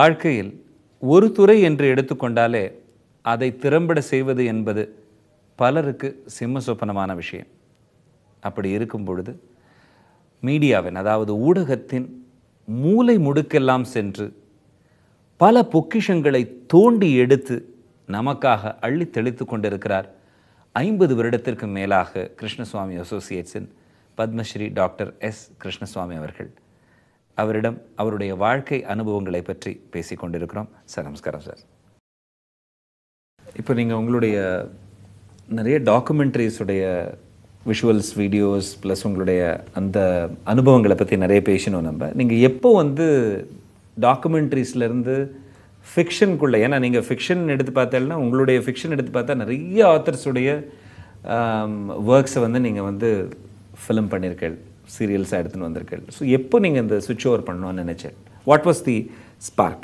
வாழ்க்கையில் ஒரு துறை என்று எடுத்துக்கொண்டாலே அதை திறம்பட செய்வது என்பது பலருக்கு சிம்ம சொப்பனமான விஷயம். அப்படி இருக்கும் பொழுது மீடியாவின், அதாவது ஊடகத்தின் மூலை முடுக்கெல்லாம் சென்று பல பொக்கிஷங்களை தோண்டி எடுத்து நமக்காக அள்ளி தெளித்து கொண்டிருக்கிறார் 50 வருடத்திற்கு மேலாக கிருஷ்ணசுவாமி அசோசியேட்ஸின் பத்மஸ்ரீ டாக்டர் எஸ் கிருஷ்ணசுவாமி அவர்கள். அவரிடம் அவருடைய வாழ்க்கை அனுபவங்களை பற்றி பேசிக் கொண்டிருக்கிறோம். சார், நமஸ்காரம் சார். இப்போ நீங்கள் உங்களுடைய நிறைய டாக்குமெண்ட்ரிஸுடைய விஷுவல்ஸ், வீடியோஸ் ப்ளஸ் உங்களுடைய அந்த அனுபவங்களை பற்றி நிறைய பேசணும். நீங்கள் எப்போ டாக்குமெண்ட்ரிஸ்லேருந்து ஃபிக்ஷனுக்குள்ளே, ஏன்னா நீங்கள் ஃபிக்ஷன் எடுத்து பார்த்தீங்கன்னா உங்களுடைய ஃபிக்ஷன் எடுத்து பார்த்தா நிறைய ஆத்தர்ஸுடைய ஒர்க்ஸை நீங்கள் ஃபிலிம் பண்ணியிருக்கேள், சீரியல்ஸாக எடுத்துன்னு வந்திருக்கேள். ஸோ எப்போ நீங்கள் இந்த சுவிட்ச் ஓவர் பண்ணணும்னு நினச்சேன்? What was the spark?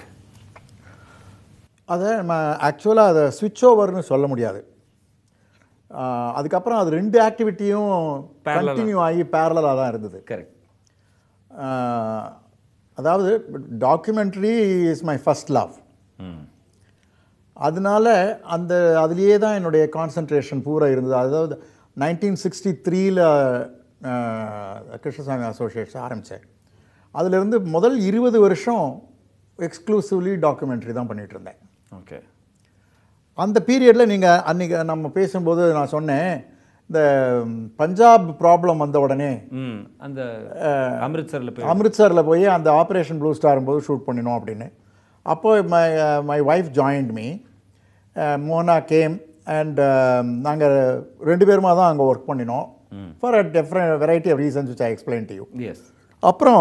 அதை நம்ம ஆக்சுவலாக அதை ஸ்விட்ச் ஓவர்னு சொல்ல முடியாது. அதுக்கப்புறம் அது 2 ஆக்டிவிட்டியும் கண்டினியூ ஆகி பேரலாக தான் இருந்தது. கரெக்ட். அதாவது documentary is my first love. அதனால அதுலேயே தான் என்னுடைய கான்சன்ட்ரேஷன் பூரா இருந்தது. அதாவது 1963 கிருஷ்ணசாமி அசோசியேட்ஸ் ஆரம்பித்தேன். அதிலிருந்து முதல் 20 வருஷம் எக்ஸ்க்ளூசிவ்லி டாக்குமெண்ட்ரி தான் பண்ணிகிட்டு இருந்தேன். ஓகே. அந்த பீரியடில் நீங்கள் அன்றைக்கி நம்ம பேசும்போது நான் சொன்னேன், இந்த பஞ்சாப் ப்ராப்ளம் வந்த உடனே அந்த அமிர்த்சரில் போய் அந்த ஆப்ரேஷன் ப்ளூ ஸ்டார் போது ஷூட் பண்ணினோம் அப்படின்னு. அப்போது my wife joined me, Mona came, and நாங்கள் 2 பேருமா தான் அங்கே ஒர்க் பண்ணினோம் for a different variety of reasons which I explain to you. அப்புறம்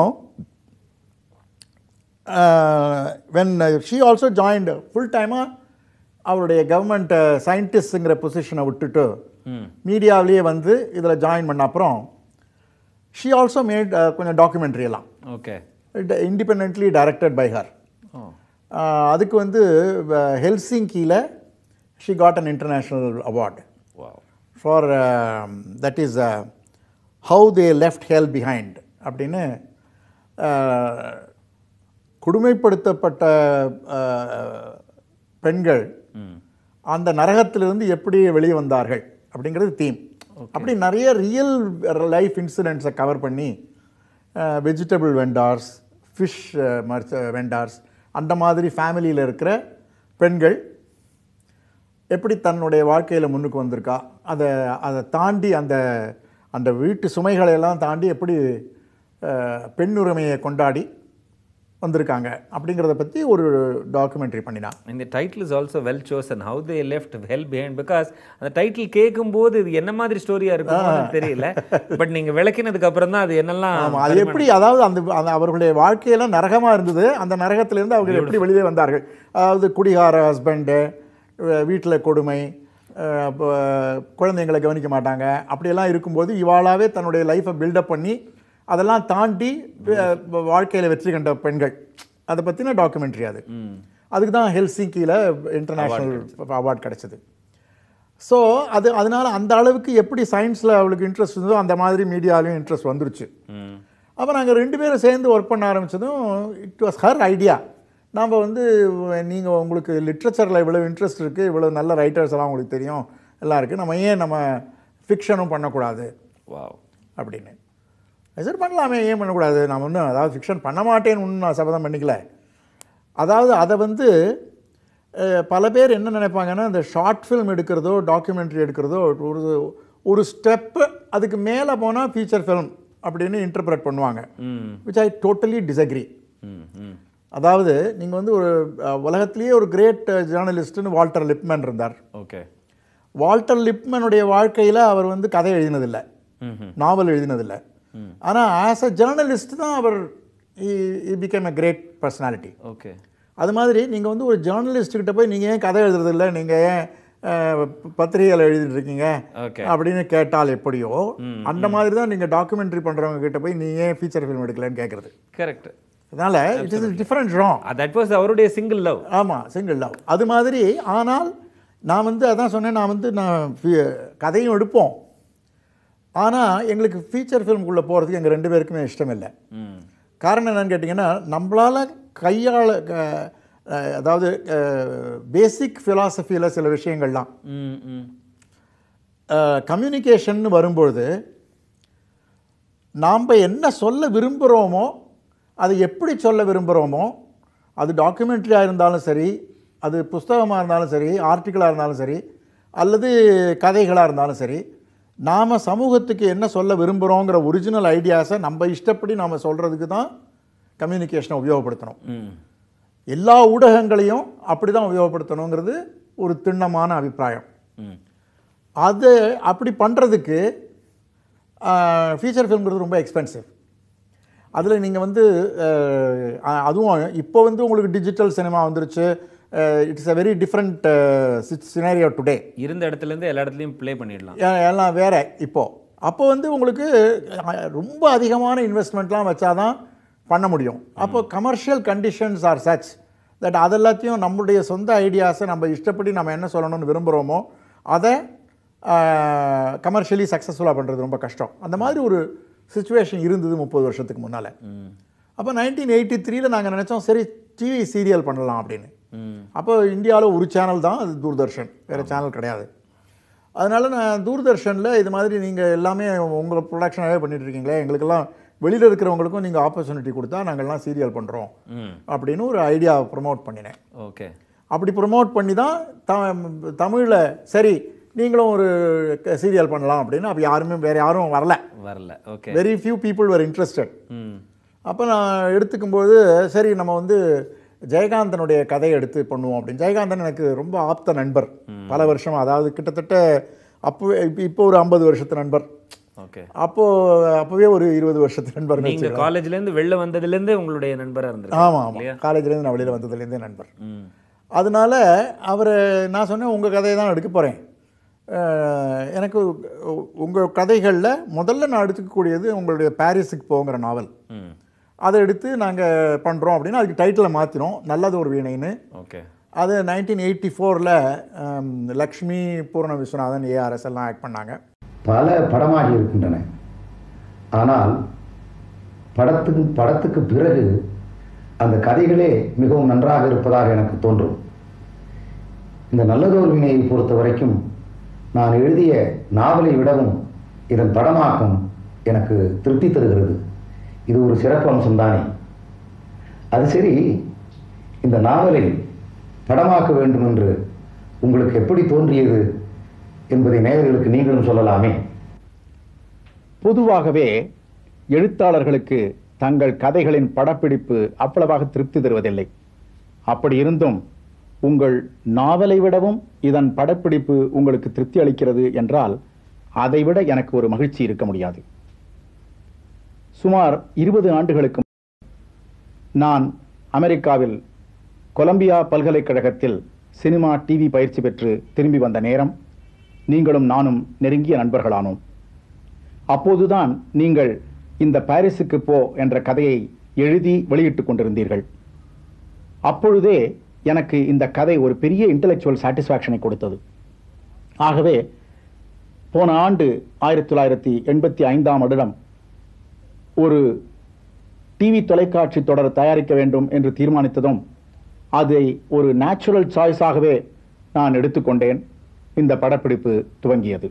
when she also joined full டைமாக அவருடைய கவர்மெண்ட் சயின்டிஸ்ட்டுங்கிற பொசிஷனை விட்டுட்டு மீடியாவிலேயே இதில் ஜாயின் பண்ண அப்புறம் ஷீ ஆல்சோ மேட் கொஞ்சம் டாக்குமெண்ட்ரி எல்லாம். Okay. Independently directed by her. அதுக்கு ஹெல்சிங்கியில் she got an international award for that is how they left hell behind அப்படின்னு. கொடுமைப்படுத்தப்பட்ட பெண்கள் அந்த நரகத்திலிருந்து எப்படி வெளியே வந்தார்கள் அப்படிங்கிறது தீம். அப்படி நிறைய ரியல் லைஃப் இன்சிடென்ட்ஸை கவர் பண்ணி வெஜிடபிள் வெண்டார்ஸ், ஃபிஷ் வெண்டார்ஸ், அந்த மாதிரி ஃபேமிலியில் இருக்கிற பெண்கள் எப்படி தன்னுடைய வாழ்க்கையில் முன்னுக்கு வந்திருக்கா, அதை தாண்டி அந்த வீட்டு சுமைகளையெல்லாம் தாண்டி எப்படி பெண்ணுரிமையை கொண்டாடி வந்திருக்காங்க அப்படிங்கிறத பற்றி ஒரு டாக்குமெண்ட்ரி பண்ணினான். இந்த title is also well chosen, how they left hell behind. Because அந்த டைட்டில் கேட்கும்போது இது என்ன மாதிரி ஸ்டோரியாக இருக்கும் தெரியல, பட் நீங்கள் விளக்கினதுக்கு அப்புறம் தான் அது என்னெல்லாம் அது எப்படி, அதாவது அந்த அவர்களுடைய வாழ்க்கையெல்லாம் நரகமாக இருந்தது. அந்த நரகத்திலேருந்து அவர்கள் எப்படி வெளியே வந்தார்கள். அதாவது குடிகார ஹஸ்பண்டு, வீட்டில் கொடுமை, குழந்தைங்களை கவனிக்க மாட்டாங்க, அப்படியெல்லாம் இருக்கும்போது இவாளாவே தன்னுடைய லைஃப்பை பில்டப் பண்ணி அதெல்லாம் தாண்டி வாழ்க்கையில் வெற்றி கண்ட பெண்கள், அதை பற்றின டாக்குமெண்ட்ரி அது. அதுக்கு தான் ஹெல்சிங்கியில் இன்டர்நேஷ்னல் அவார்டு கிடச்சிது. ஸோ அதனால் அந்த அளவுக்கு எப்படி சயின்ஸில் அவளுக்கு இன்ட்ரெஸ்ட் இருந்ததோ அந்த மாதிரி மீடியாவிலையும் இன்ட்ரெஸ்ட் வந்துருச்சு. அப்போ நாங்கள் 2 பேரும் சேர்ந்து ஒர்க் பண்ண ஆரம்பித்ததும் இட் வாஸ் ஹர் ஐடியா. நாம் நீங்கள் உங்களுக்கு லிட்ரேச்சரில் இவ்வளோ இன்ட்ரெஸ்ட் இருக்குது, இவ்வளோ நல்ல ரைட்டர்ஸ் எல்லாம் உங்களுக்கு தெரியும், எல்லாம் இருக்குது, நம்ம ஃபிக்ஷனும் பண்ணக்கூடாது அப்படின்னு. சார் பண்ணலாமே, ஏன் பண்ணக்கூடாது, நான் ஒன்றும் அதாவது ஃபிக்ஷன் பண்ண மாட்டேன்னு ஒன்றும் நான் சபதம் பண்ணிக்கல. அதாவது அதை பல பேர் என்ன நினைப்பாங்கன்னா, இந்த ஷார்ட் ஃபில்ம் எடுக்கிறதோ டாக்குமெண்ட்ரி எடுக்கிறதோ ஒரு ஸ்டெப்பு அதுக்கு மேலே போனால் ஃபீச்சர் ஃபில்ம் அப்படின்னு இன்டர்பிரட் பண்ணுவாங்க, விச் ஐ டோட்டலி டிஸ்அக்ரி. அதாவது நீங்கள் ஒரு உலகத்திலேயே ஒரு கிரேட் ஜேர்னலிஸ்ட்டுன்னு வால்டர் லிப்மேன் இருந்தார். ஓகே. வால்டர் லிப்மேனுடைய வாழ்க்கையில் அவர் கதை எழுதினதில்லை, நாவல் எழுதினதில்லை. ஆனால் ஆஸ் அ ஜேர்னலிஸ்ட் தான் அவர் became a great personality. Okay. அது மாதிரி நீங்கள் ஒரு ஜேர்னலிஸ்ட்கிட்ட போய் நீங்கள் ஏன் கதை எழுதுறதில்லை, நீங்கள் ஏன் பத்திரிகையில் எழுதிட்டு இருக்கீங்க அப்படின்னு கேட்டால் எப்படியோ அந்த மாதிரி தான் நீங்கள் டாக்குமெண்ட்ரி பண்ணுறவங்க கிட்ட போய் நீ ஏன் ஃபீச்சர் ஃபிலிம் எடுக்கலன்னு கேட்குறது. கரெக்ட். அதனால் it is different wrong. That was அவருடைய சிங்கிள் லவ். ஆமாம், சிங்கிள் லவ். அது மாதிரி. ஆனால் நான் அதான் சொன்னேன், நான் கதையும் எடுப்போம், ஆனால் எங்களுக்கு ஃபீச்சர் ஃபிலிம்குள்ளே போகிறதுக்கு எங்கள் 2 பேருக்குமே இஷ்டம் இல்லை. காரணம் என்னன்னு கேட்டிங்கன்னா, நம்மளால் அதாவது பேசிக் ஃபிலாசபியில் சில விஷயங்கள்லாம் கம்யூனிகேஷன் வரும்பொழுது நாம் என்ன சொல்ல விரும்புகிறோமோ அதை எப்படி சொல்ல விரும்புகிறோமோ, அது டாக்குமெண்ட்ரியாக இருந்தாலும் சரி, அது புஸ்தகமாக இருந்தாலும் சரி, ஆர்டிக்கிளாக இருந்தாலும் சரி, அல்லது கதைகளாக இருந்தாலும் சரி, நாம் சமூகத்துக்கு என்ன சொல்ல விரும்புகிறோங்கிற ஒரிஜினல் ஐடியாஸை நம்ம இஷ்டப்படி நாம் சொல்கிறதுக்கு தான் கம்யூனிகேஷனை உபயோகப்படுத்தணும். எல்லா ஊடகங்களையும் அப்படி தான் உபயோகப்படுத்தணுங்கிறது ஒரு திண்ணமான அபிப்பிராயம். அது அப்படி பண்ணுறதுக்கு ஃபீச்சர் ஃபிலிம்ங்கிறது ரொம்ப எக்ஸ்பென்சிவ். அதில் நீங்கள் வந்து அதுவும் இப்போ வந்து உங்களுக்கு டிஜிட்டல் சினிமா வந்துருச்சு. It's a very different scenario today. இருந்த இடத்துலேருந்து எல்லா இடத்துலையும் ப்ளே பண்ணிடலாம், எல்லாம் வேறு. அப்போ வந்து உங்களுக்கு ரொம்ப அதிகமான இன்வெஸ்ட்மெண்ட்லாம் வச்சாதான் பண்ண முடியும். அப்போ commercial conditions are such that அதெல்லாத்தையும் நம்மளுடைய சொந்த ஐடியாஸை நம்ம இஷ்டப்படி நம்ம என்ன சொல்லணும்னு விரும்புகிறோமோ அதை கமர்ஷியலி சக்ஸஸ்ஃபுல்லாக பண்ணுறது ரொம்ப கஷ்டம். அந்த மாதிரி ஒரு சிச்சுவேஷன் இருந்தது 30 வருஷத்துக்கு முன்னால். அப்போ 1983 நாங்கள் நினச்சோம், சரி டிவி சீரியல் பண்ணலாம் அப்படின்னு. அப்போ இந்தியாவில் ஒரு சேனல் தான், அது தூர்தர்ஷன், வேறு சேனல் கிடையாது. அதனால் நான் தூர்தர்ஷனில் இது மாதிரி நீங்கள் எல்லாமே உங்கள் ப்ரொடக்ஷனாகவே பண்ணிகிட்டு இருக்கீங்களே, எங்களுக்கெல்லாம் வெளியில் இருக்கிறவங்களுக்கும் நீங்கள் ஆப்பர்ச்சுனிட்டி கொடுத்தா நாங்கள்லாம் சீரியல் பண்ணுறோம் அப்படின்னு ஒரு ஐடியாவை ப்ரொமோட் பண்ணினேன். ஓகே. அப்படி ப்ரொமோட் பண்ணி தான் தமிழில் சரி நீங்களும் ஒரு சீரியல் பண்ணலாம் அப்படின்னு. அப்போ யாருமே வேறு யாரும் வரல. Okay. Very few people were interested. அப்போ நான் எடுத்துக்கும்போது சரி நம்ம வந்து ஜெயகாந்தனுடைய கதையை எடுத்து பண்ணுவோம் அப்படின்னு. ஜெயகாந்தன் எனக்கு ரொம்ப ஆப்த நண்பர், பல வருஷம், அதாவது கிட்டத்தட்ட இப்போ ஒரு 50 வருஷத்து நண்பர். ஓகே. அப்போவே ஒரு 20 வருஷத்து நண்பர். நீங்கள் காலேஜ்லேருந்து வெளில வந்ததுலேருந்தே உங்களுடைய நண்பராக இருந்தது? ஆமாம், காலேஜ்லேருந்து நான் வெளியில் வந்ததுலேருந்தே நண்பர். அதனால அவர், நான் சொன்னேன் உங்கள் கதையை தான் எடுக்க போகிறேன், எனக்கு உங்கள் கதைகளில் முதல்ல நான் எடுத்துக்கக்கூடியது உங்களுடைய பாரிஸுக்கு போங்கிற நாவல், அதை எடுத்து நாங்கள் பண்ணுறோம் அப்படின்னு. அதுக்கு டைட்டிலை மாற்றினோம், நல்லது ஒரு வீணைன்னு. ஓகே. அது 1984 லக்ஷ்மி, பூர்ண விஸ்வநாதன், ஏஆர்எஸ் எல்லாம் ஆக்ட் பண்ணாங்க. பல படமாகி இருக்கின்றன. ஆனால் படத்துக்கு பிறகு அந்த கதைகளே மிகவும் நன்றாக இருப்பதாக எனக்கு தோன்றும். இந்த நல்லதொரு வினையை பொறுத்த வரைக்கும் நான் எழுதிய நாவலை விடவும் இதன் படமாக்கம் எனக்கு திருப்தி தருகிறது. இது ஒரு சிறப்பு அம்சம்தானே. அது சரி, இந்த நாவலை படமாக்க வேண்டும் என்று உங்களுக்கு எப்படி தோன்றியது என்பதை நேயர்களுக்கு நீங்களும் சொல்லலாமே. பொதுவாகவே எழுத்தாளர்களுக்கு தங்கள் கதைகளின் படப்பிடிப்பு அவ்வளவாக திருப்தி தருவதில்லை. அப்படி இருந்தும் உங்கள் நாவலை விடவும் இதன் படப்பிடிப்பு உங்களுக்கு திருப்தி அளிக்கிறது என்றால் அதைவிட எனக்கு ஒரு மகிழ்ச்சி இருக்க முடியாது. சுமார் 20 ஆண்டுகளுக்கு நான் அமெரிக்காவில் கொலம்பியா பல்கலைக்கழகத்தில் சினிமா டிவி பயிற்சி பெற்று திரும்பி வந்த நேரம் நீங்களும் நானும் நெருங்கிய நண்பர்களானோம். அப்போதுதான் நீங்கள் இந்த பாரிஸுக்கு போ என்ற கதையை எழுதி வெளியிட்டுக் கொண்டிருந்தீர்கள். அப்பொழுதே எனக்கு இந்த கதை ஒரு பெரிய இன்டெலெக்சுவல் சாட்டிஸ்ஃபேக்ஷனை கொடுத்தது. ஆகவே போன ஆண்டு 1985ஆம் வருடம் ஒரு டிவி தொலைக்காட்சி தொடர் தயாரிக்க வேண்டும் என்று தீர்மானித்ததும் அதை ஒரு நேச்சுரல் சாய்ஸாகவே நான் எடுத்துக்கொண்டேன். இந்த படப்பிடிப்பு துவங்கியது.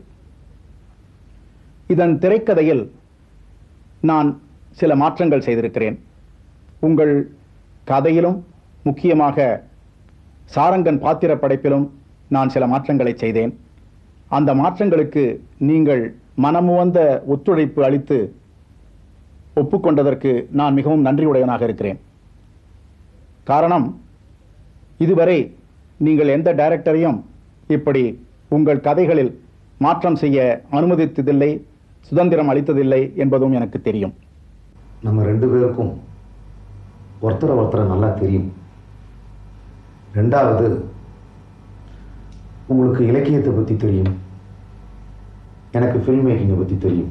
இதன் திரைக்கதையில் நான் சில மாற்றங்கள் செய்திருக்கிறேன். உங்கள் கதையிலும் முக்கியமாக சாரங்கன் பாத்திர படைப்பிலும் நான் சில மாற்றங்களை செய்தேன். அந்த மாற்றங்களுக்கு நீங்கள் மனமுவந்த ஒத்துழைப்பு அளித்து ஒப்புக்கொண்டதற்கு நான் மிகவும் நன்றியுடையவனாக இருக்கிறேன். காரணம், இதுவரை நீங்கள் எந்த டைரக்டரையும் இப்படி உங்கள் கதைகளில் மாற்றம் செய்ய அனுமதித்ததில்லை, சுதந்திரம் அளித்ததில்லை என்பதும் எனக்கு தெரியும். நம்ம 2 பேருக்கும் ஒருத்தரை நல்லா தெரியும். ரெண்டாவது, உங்களுக்கு இலக்கியத்தை பற்றி தெரியும், எனக்கு ஃபில்ம் மேக்கிங்கை பற்றி தெரியும்.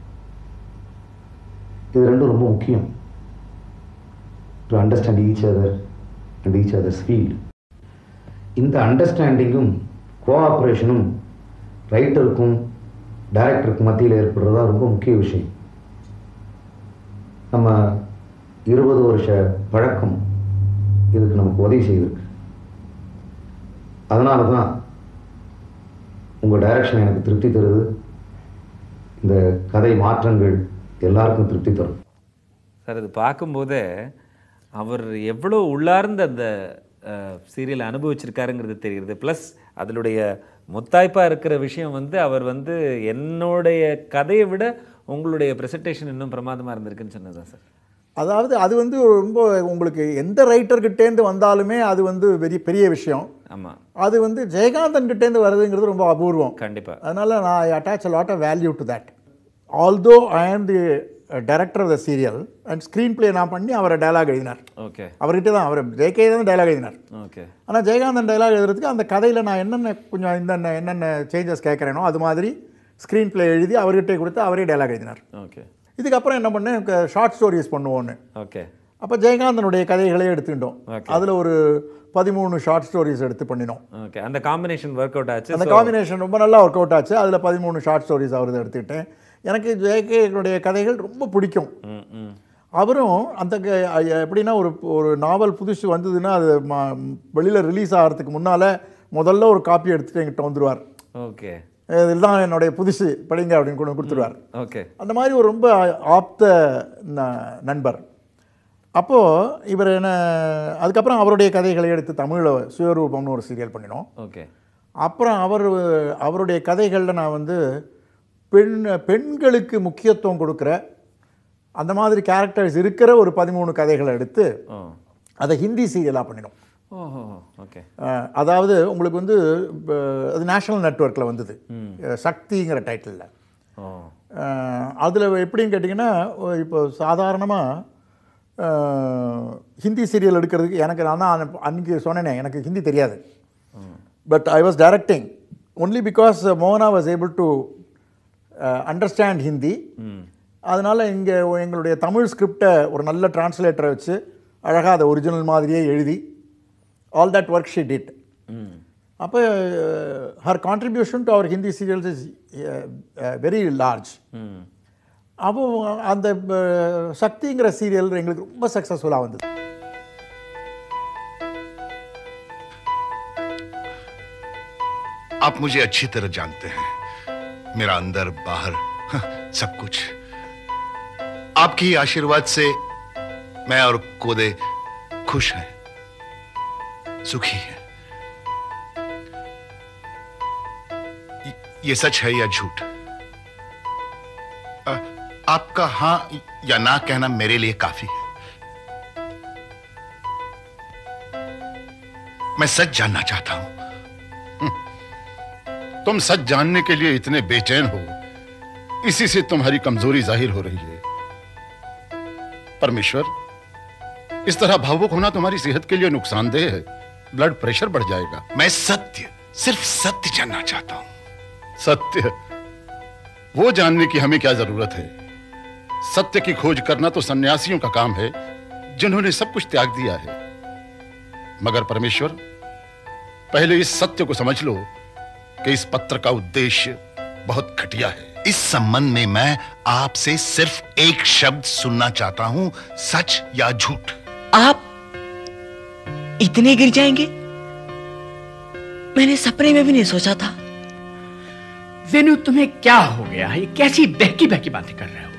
இது ரெண்டும் ரொம்ப முக்கியம். To understand each other and each other's field. இந்த அண்டர்ஸ்டாண்டிங்கும் கோஆப்ரேஷனும் ரைட்டருக்கும் டைரக்டருக்கும் மத்தியில் ஏற்படுறதா ரொம்ப முக்கிய விஷயம். நம்ம 20 வருஷ பழக்கம் இதுக்கு நமக்கு உதவி செய்திருக்கு. அதனால தான் உங்கள் டைரக்ஷன் எனக்கு திருப்தி தருது. இந்த கதை மாற்றங்கள் எல்லாருக்கும் திருப்தி தரும். சார் இது பார்க்கும்போதே அவர் எவ்வளோ உள்ளார்ந்த அந்த சீரியல் அனுபவிச்சிருக்காருங்கிறது தெரிகிறது. ப்ளஸ் அதனுடைய முத்தாய்ப்பாக இருக்கிற விஷயம் வந்து அவர் வந்து என்னுடைய கதையை விட உங்களுடைய ப்ரெசன்டேஷன் இன்னும் பிரமாதமாக இருந்திருக்குன்னு சொன்னதா சார்? அதாவது அது வந்து ரொம்ப உங்களுக்கு எந்த ரைட்டர்கிட்டேருந்து வந்தாலுமே அது வந்து பெரிய விஷயம். ஆமாம், அது வந்து ஜெயகாந்தன் கிட்டேருந்து வருதுங்கிறது ரொம்ப அபூர்வம். கண்டிப்பாக. அதனால் நான் I attach a lot of value to that. Although I am the director of the serial and screenplay நான் பண்ணி அவரை டயலாக் எழுதினார். ஓகே, அவர்கிட்ட தான் அவர் ஜேகே தான் டயலாக் எழுதினார். ஓகே. ஆனால் ஜெயகாந்தன் டயலாக் எழுதுறதுக்கு அந்த கதையில் நான் கொஞ்சம் என்னென்ன சேஞ்சஸ் கேட்குறேனோ அது மாதிரி ஸ்க்ரீன் பிளே எழுதி அவர்கிட்ட கொடுத்து அவரே டயலாக் எழுதினார். ஓகே. இதுக்கப்புறம் என்ன பண்ணேன், ஷார்ட் ஸ்டோரிஸ் பண்ணுவோன்னு. ஓகே. அப்போ ஜெயகாந்தனுடைய கதைகளே எடுத்துக்கிட்டோம். அதில் ஒரு 13 ஷார்ட் ஸ்டோரிஸ் எடுத்து பண்ணினோம். ஓகே. அந்த காம்பினேஷன் ஒர்க் அவுட் ஆச்சு. அந்த காம்பினேஷன் ரொம்ப நல்லா ஒர்க் அவுட் ஆச்சு. அதில் 13 ஷார்ட் ஸ்டோரிஸ் அவரது எடுத்துக்கிட்டேன். எனக்கு ஜேகேனுடைய கதைகள் ரொம்ப பிடிக்கும். அவரும் அந்த எப்படின்னா ஒரு நாவல் புதுசு வந்ததுன்னா அது வெளியில் ரிலீஸ் ஆகிறதுக்கு முன்னால் முதல்ல ஒரு காப்பி எடுத்துகிட்டு எங்கிட்ட வந்துடுவார். ஓகே, இதெல்லாம் என்னுடைய புதுசு படிங்க அப்படின்னு கொண்டு கொடுத்துருவார். ஓகே. அந்த மாதிரி ஒரு ரொம்ப ஆப்த நண்பர். அப்போது இவர் என்ன, அதுக்கப்புறம் அவருடைய கதைகளை எடுத்து தமிழில் சுயரூபம்னு ஒரு சீரியல் பண்ணினோம். ஓகே. அப்புறம் அவருடைய கதைகளில் நான் வந்து பெண்களுக்கு முக்கியத்துவம் கொடுக்குற அந்த மாதிரி கேரக்டர்ஸ் இருக்கிற ஒரு 13 கதைகளை எடுத்து அதை ஹிந்தி சீரியலாக பண்ணினோம். ஓகே. அதாவது உங்களுக்கு வந்து அது நேஷ்னல் நெட்வொர்க்கில் வந்தது, சக்திங்கிற டைட்டிலில். அதில் எப்படின்னு கேட்டிங்கன்னா, இப்போ சாதாரணமாக ஹிந்தி சீரியல் எடுக்கிறதுக்கு எனக்கு நான் தான் அன்றைக்கி சொன்னேனே எனக்கு ஹிந்தி தெரியாது. But I was directing only because மோகனா was able to understand Hindi. அதனால் இங்கே எங்களுடைய தமிழ் ஸ்கிரிப்டை ஒரு நல்ல டிரான்ஸ்லேட்டரை வச்சு அழகாக அதை ஒரிஜினல் மாதிரியே எழுதி all that work she did. அப்போ her contribution to our Hindi serials is very large. அப்போ அந்த சக்திங்கிற சீரியல் எங்களுக்கு ரொம்ப சக்ஸஸ்ஃபுல்லாக வந்தது. आप मुझे अच्छी तरह जानते हैं, मेरा अंदर बाहर सब कुछ आपकी आशीर्वाद से मैं और कोदे खुश हैं, सुखी हैं। ये सच है या झूठ? आपका हां या ना कहना मेरे लिए काफी है। मैं सच जानना चाहता हूं। तुम सच जानने के लिए इतने बेचैन हो, इसी से तुम्हारी कमजोरी जाहिर हो रही है। परमेश्वर, इस तरह भावुक होना तुम्हारी सेहत के लिए नुकसानदेह है, ब्लड प्रेशर बढ़ जाएगा। मैं सत्य, सिर्फ सत्य जानना चाहता हूं। सत्य? वो जानने की हमें क्या जरूरत है? सत्य की खोज करना तो सन्यासियों का काम है, जिन्होंने सब कुछ त्याग दिया है। मगर परमेश्वर, पहले इस सत्य को समझ लो कि इस पत्र का उद्देश्य बहुत घटिया है। इस संबंध में मैं आपसे सिर्फ एक शब्द सुनना चाहता हूं, सच या झूठ। आप इतने गिर जाएंगे? मैंने सपने में भी नहीं सोचा था। वेनु, तुम्हें क्या हो गया? ये कैसी बहकी बहकी बातें कर रहे हो?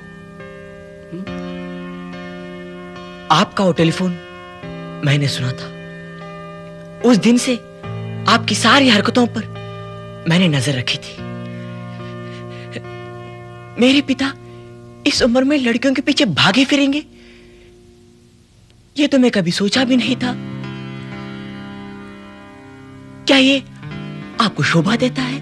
आपका वो टेलीफोन मैंने सुना था। उस दिन से आपकी सारी हरकतों पर मैंने नजर रखी थी। मेरे पिता इस उम्र में लड़कियों के पीछे भागे फिरेंगे, ये तो मैं कभी सोचा भी नहीं था। क्या ये आपको शोभा देता है?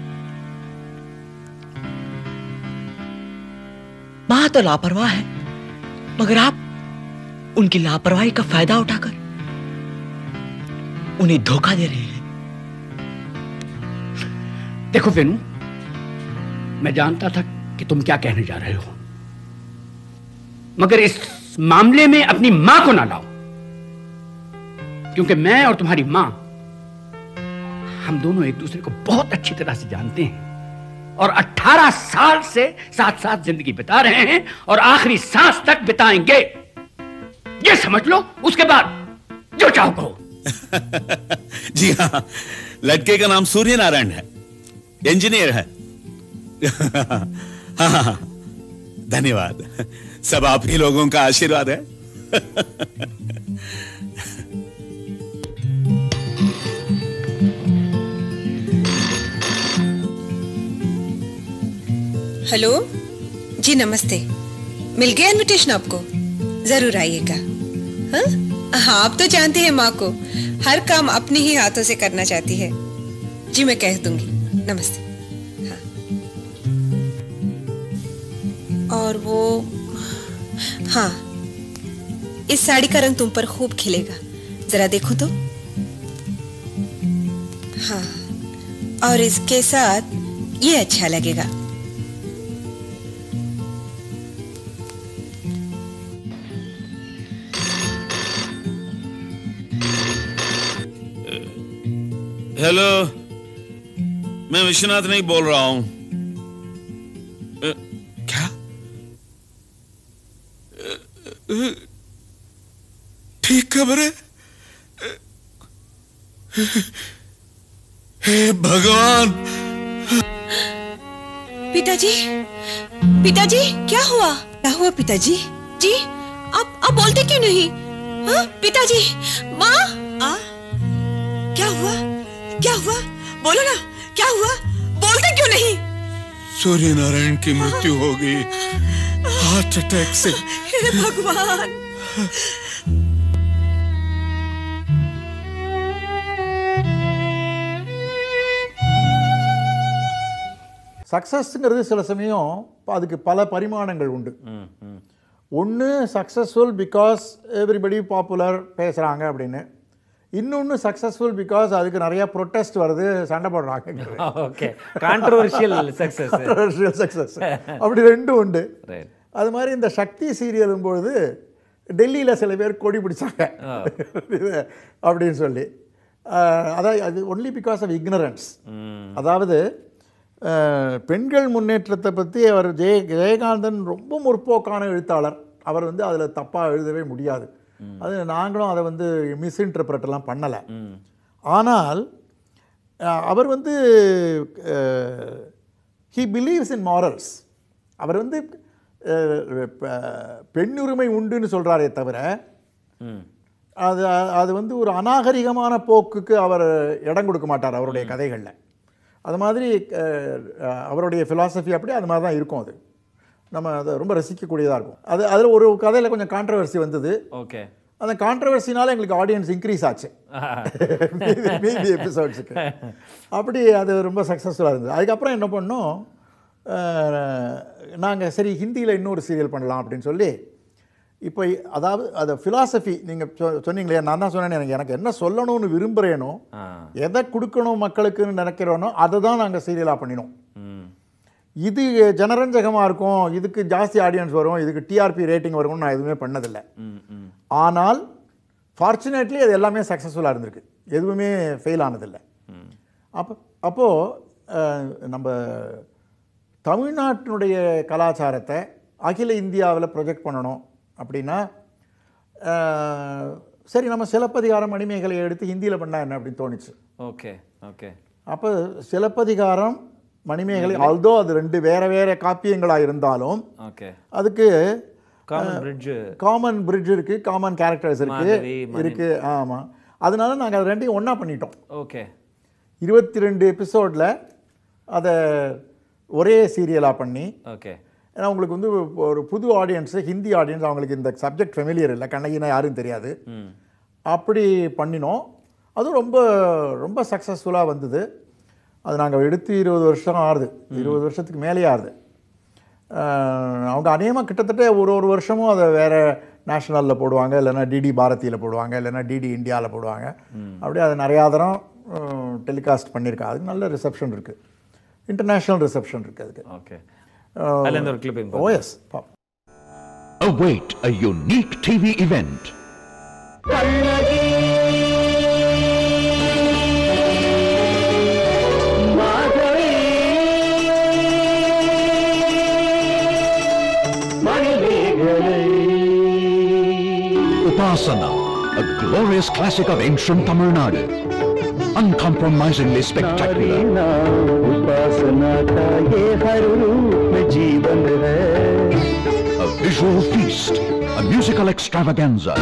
मां तो लापरवाह है, मगर आप उनकी लापरवाही का फायदा उठाकर उन्हें धोखा दे रहे हैं। देखो वेनु, मैं जानता था कि तुम क्या कहने जा रहे हो, मगर इस मामले में अपनी मां को ना लाओ, क्योंकि मैं और तुम्हारी मां, हम दोनों एक दूसरे को बहुत अच्छी तरह से जानते हैं और 18 साल से साथ साथ जिंदगी बिता रहे हैं और आखिरी सांस तक बिताएंगे। ये समझ लो, उसके बाद जो चाहो कहो। जी हाँ, लड़के का नाम सूर्य नारायण है, इंजीनियर है। हाँ हाँ हाँ, धन्यवाद, सब आप ही लोगों का आशीर्वाद है। हेलो जी, नमस्ते। मिल गया इनविटेशन आपको? जरूर आइएगा। हाँ, आप तो जानते हैं माँ को हर काम अपने ही हाथों से करना चाहती है। जी मैं कह दूंगी। नमस्ते। हाँ। और वो, हाँ, इस साड़ी का रंग तुम पर खूब खिलेगा, जरा देखो तो। हाँ, और इसके साथ ये अच्छा लगेगा। हेलो, मैं विश्वनाथ नहीं बोल रहा हूं। क्या? ठीक खबर है? हे भगवान! पिताजी, पिताजी, क्या हुआ? क्या हुआ पिताजी? जी, आप बोलते क्यों नहीं? हाँ, पिताजी, माँ, क्या हुआ? क्या हुआ? बोलो ना, क्या हुआ? बोलते क्यों नहीं? सूर्य नारायण की मृत्यु हो गई, हार्ट अटैक से। हे भगवान! சக்ஸஸ்ங்கிறது சில சமயம் அதுக்கு பல பரிமாணங்கள் உண்டு. ஒன்று சக்ஸஸ்ஃபுல் பிகாஸ் எவ்ரிபடி பாப்புலர் பேசுகிறாங்க அப்படின்னு, இன்னொன்று சக்ஸஸ்ஃபுல் பிகாஸ் அதுக்கு நிறைய ப்ரொட்டஸ்ட் வருது, சண்டை போடுறாங்க. Okay, controversial success. Controversial success அப்படி ரெண்டும் உண்டு. அது மாதிரி இந்த சக்தி சீரியலும் பொழுது டெல்லியில் சில பேர் கொடி பிடிச்சாங்க அப்படின்னு சொல்லி, அதாவது அது ஒன்லி பிகாஸ் ஆஃப் இக்னரன்ஸ். அதாவது பெண்கள் முன்னேற்றத்தை பற்றி அவர் ஜெயகாந்தன் ரொம்ப முற்போக்கான எழுத்தாளர். அவர் வந்து அதில் தப்பாக எழுதவே முடியாது. அது நாங்களும் அதை வந்து மிஸ்இன்டர்பிரட்டெல்லாம் பண்ணலை. ஆனால் அவர் வந்து ஹீ பிலீவ்ஸ் இன் மாரல்ஸ். அவர் வந்து பெண்ணுரிமை உண்டுன்னு சொல்கிறாரே தவிர அது வந்து ஒரு அநாகரிகமான போக்குக்கு அவர் இடம் கொடுக்க மாட்டார் அவருடைய கதைகளில். அது மாதிரி அவருடைய ஃபிலாசபி அப்படி அது மாதிரி தான் இருக்கும். அது நம்ம அதை ரொம்ப ரசிக்கக்கூடியதாக இருக்கும். அதில் ஒரு கதையில் கொஞ்சம் கான்ட்ரவர்சி வந்தது. ஓகே, அந்த கான்ட்ரவர்சினால எங்களுக்கு ஆடியன்ஸ் இன்க்ரீஸ் ஆச்சு மீதி எபிசோட்ஸுக்கு. அப்படி அது ரொம்ப சக்ஸஸ்ஃபுல்லாக இருந்தது. அதுக்கப்புறம் என்ன பண்ணோம், நாங்கள் சரி ஹிந்தியில் இன்னொரு சீரியல் பண்ணலாம் அப்படின்னு சொல்லி, இப்போ அதாவது அது ஃபிலாசபி நீங்கள் சொன்னீங்களே, நான் தான் சொன்னேன், எனக்கு என்ன சொல்லணும்னு விரும்புகிறேனோ, எதை கொடுக்கணும் மக்களுக்குன்னு நினைக்கிறோனோ அதை தான் நாங்கள் சீரியலாக பண்ணினோம். இது ஜனரஞ்சகமாக இருக்கும், இதுக்கு ஜாஸ்தி ஆடியன்ஸ் வரும், இதுக்கு டிஆர்பி ரேட்டிங் வரும்னு நான் எதுவுமே பண்ணதில்லை. ஆனால் ஃபார்ச்சுனேட்லி அது எல்லாமே சக்ஸஸ்ஃபுல்லாக இருந்திருக்கு, எதுவுமே ஃபெயில் ஆனதில்லை. அப்போது நம்ம தமிழ்நாட்டினுடைய கலாச்சாரத்தை அகில இந்தியாவில் ப்ரொஜெக்ட் பண்ணணும் அப்படின்னா, சரி நம்ம சிலப்பதிகாரம் மணிமேகலையை எடுத்து ஹிந்தியில் பண்ணால் என்ன அப்படின்னு தோணுச்சு. Okay okay. அப்போ சிலப்பதிகாரம் மணிமேகலை, ஆல்தோ அது ரெண்டு வேறு வேறு காப்பியங்களாக இருந்தாலும் ஓகே, அதுக்கு காமன் பிரிட்ஜ் இருக்குது, காமன் கேரக்டர்ஸ் இருக்குது. ஆமாம், அதனால நாங்கள் அது ரெண்டையும் ஒன்றா பண்ணிட்டோம். ஓகே, 22 எபிசோடில் அதை ஒரே சீரியலாக பண்ணி. ஓகே, ஏன்னா உங்களுக்கு வந்து ஒரு புது ஆடியன்ஸு, ஹிந்தி ஆடியன்ஸ், அவங்களுக்கு இந்த சப்ஜெக்ட் ஃபெமிலியர் இல்லை, கண்ணகினா யாரும் தெரியாது. அப்படி பண்ணினோம். அதுவும் ரொம்ப ரொம்ப சக்ஸஸ்ஃபுல்லாக வந்தது. அது நாங்கள் எடுத்து 20 வருஷம் ஆகுது, 20 வருஷத்துக்கு மேலேயே ஆகுது. அவங்க அநேகமாக கிட்டத்தட்ட ஒரு வருஷமும் அதை வேறு நேஷ்னலில் போடுவாங்க, இல்லைன்னா டிடி பாரதியில் போடுவாங்க, இல்லைன்னா டிடி இந்தியாவில் போடுவாங்க. அப்படியே அது நிறையா தரம் டெலிகாஸ்ட் பண்ணியிருக்கா. அதுக்கு நல்ல ரிசப்ஷன் இருக்குது, இன்டர்நேஷ்னல் ரிசப்ஷன் இருக்குது அதுக்கு. Okay. Oh yes. Await a unique TV event. Upasana, a glorious classic of ancient Tamil Nadu, uncompromisingly spectacular. A visual feast, a musical extravaganza.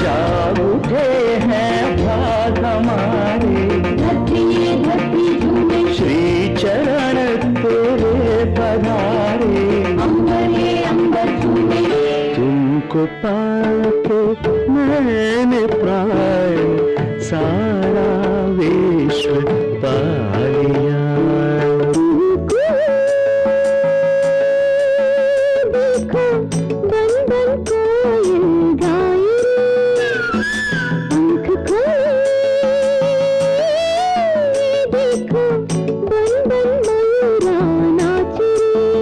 तुमको पाके मैंने प्राण सारा विश्व पा लिया। देखो बन बन कोयल गाए, पंख खोले, देखो बन बन मयूरा नाचे।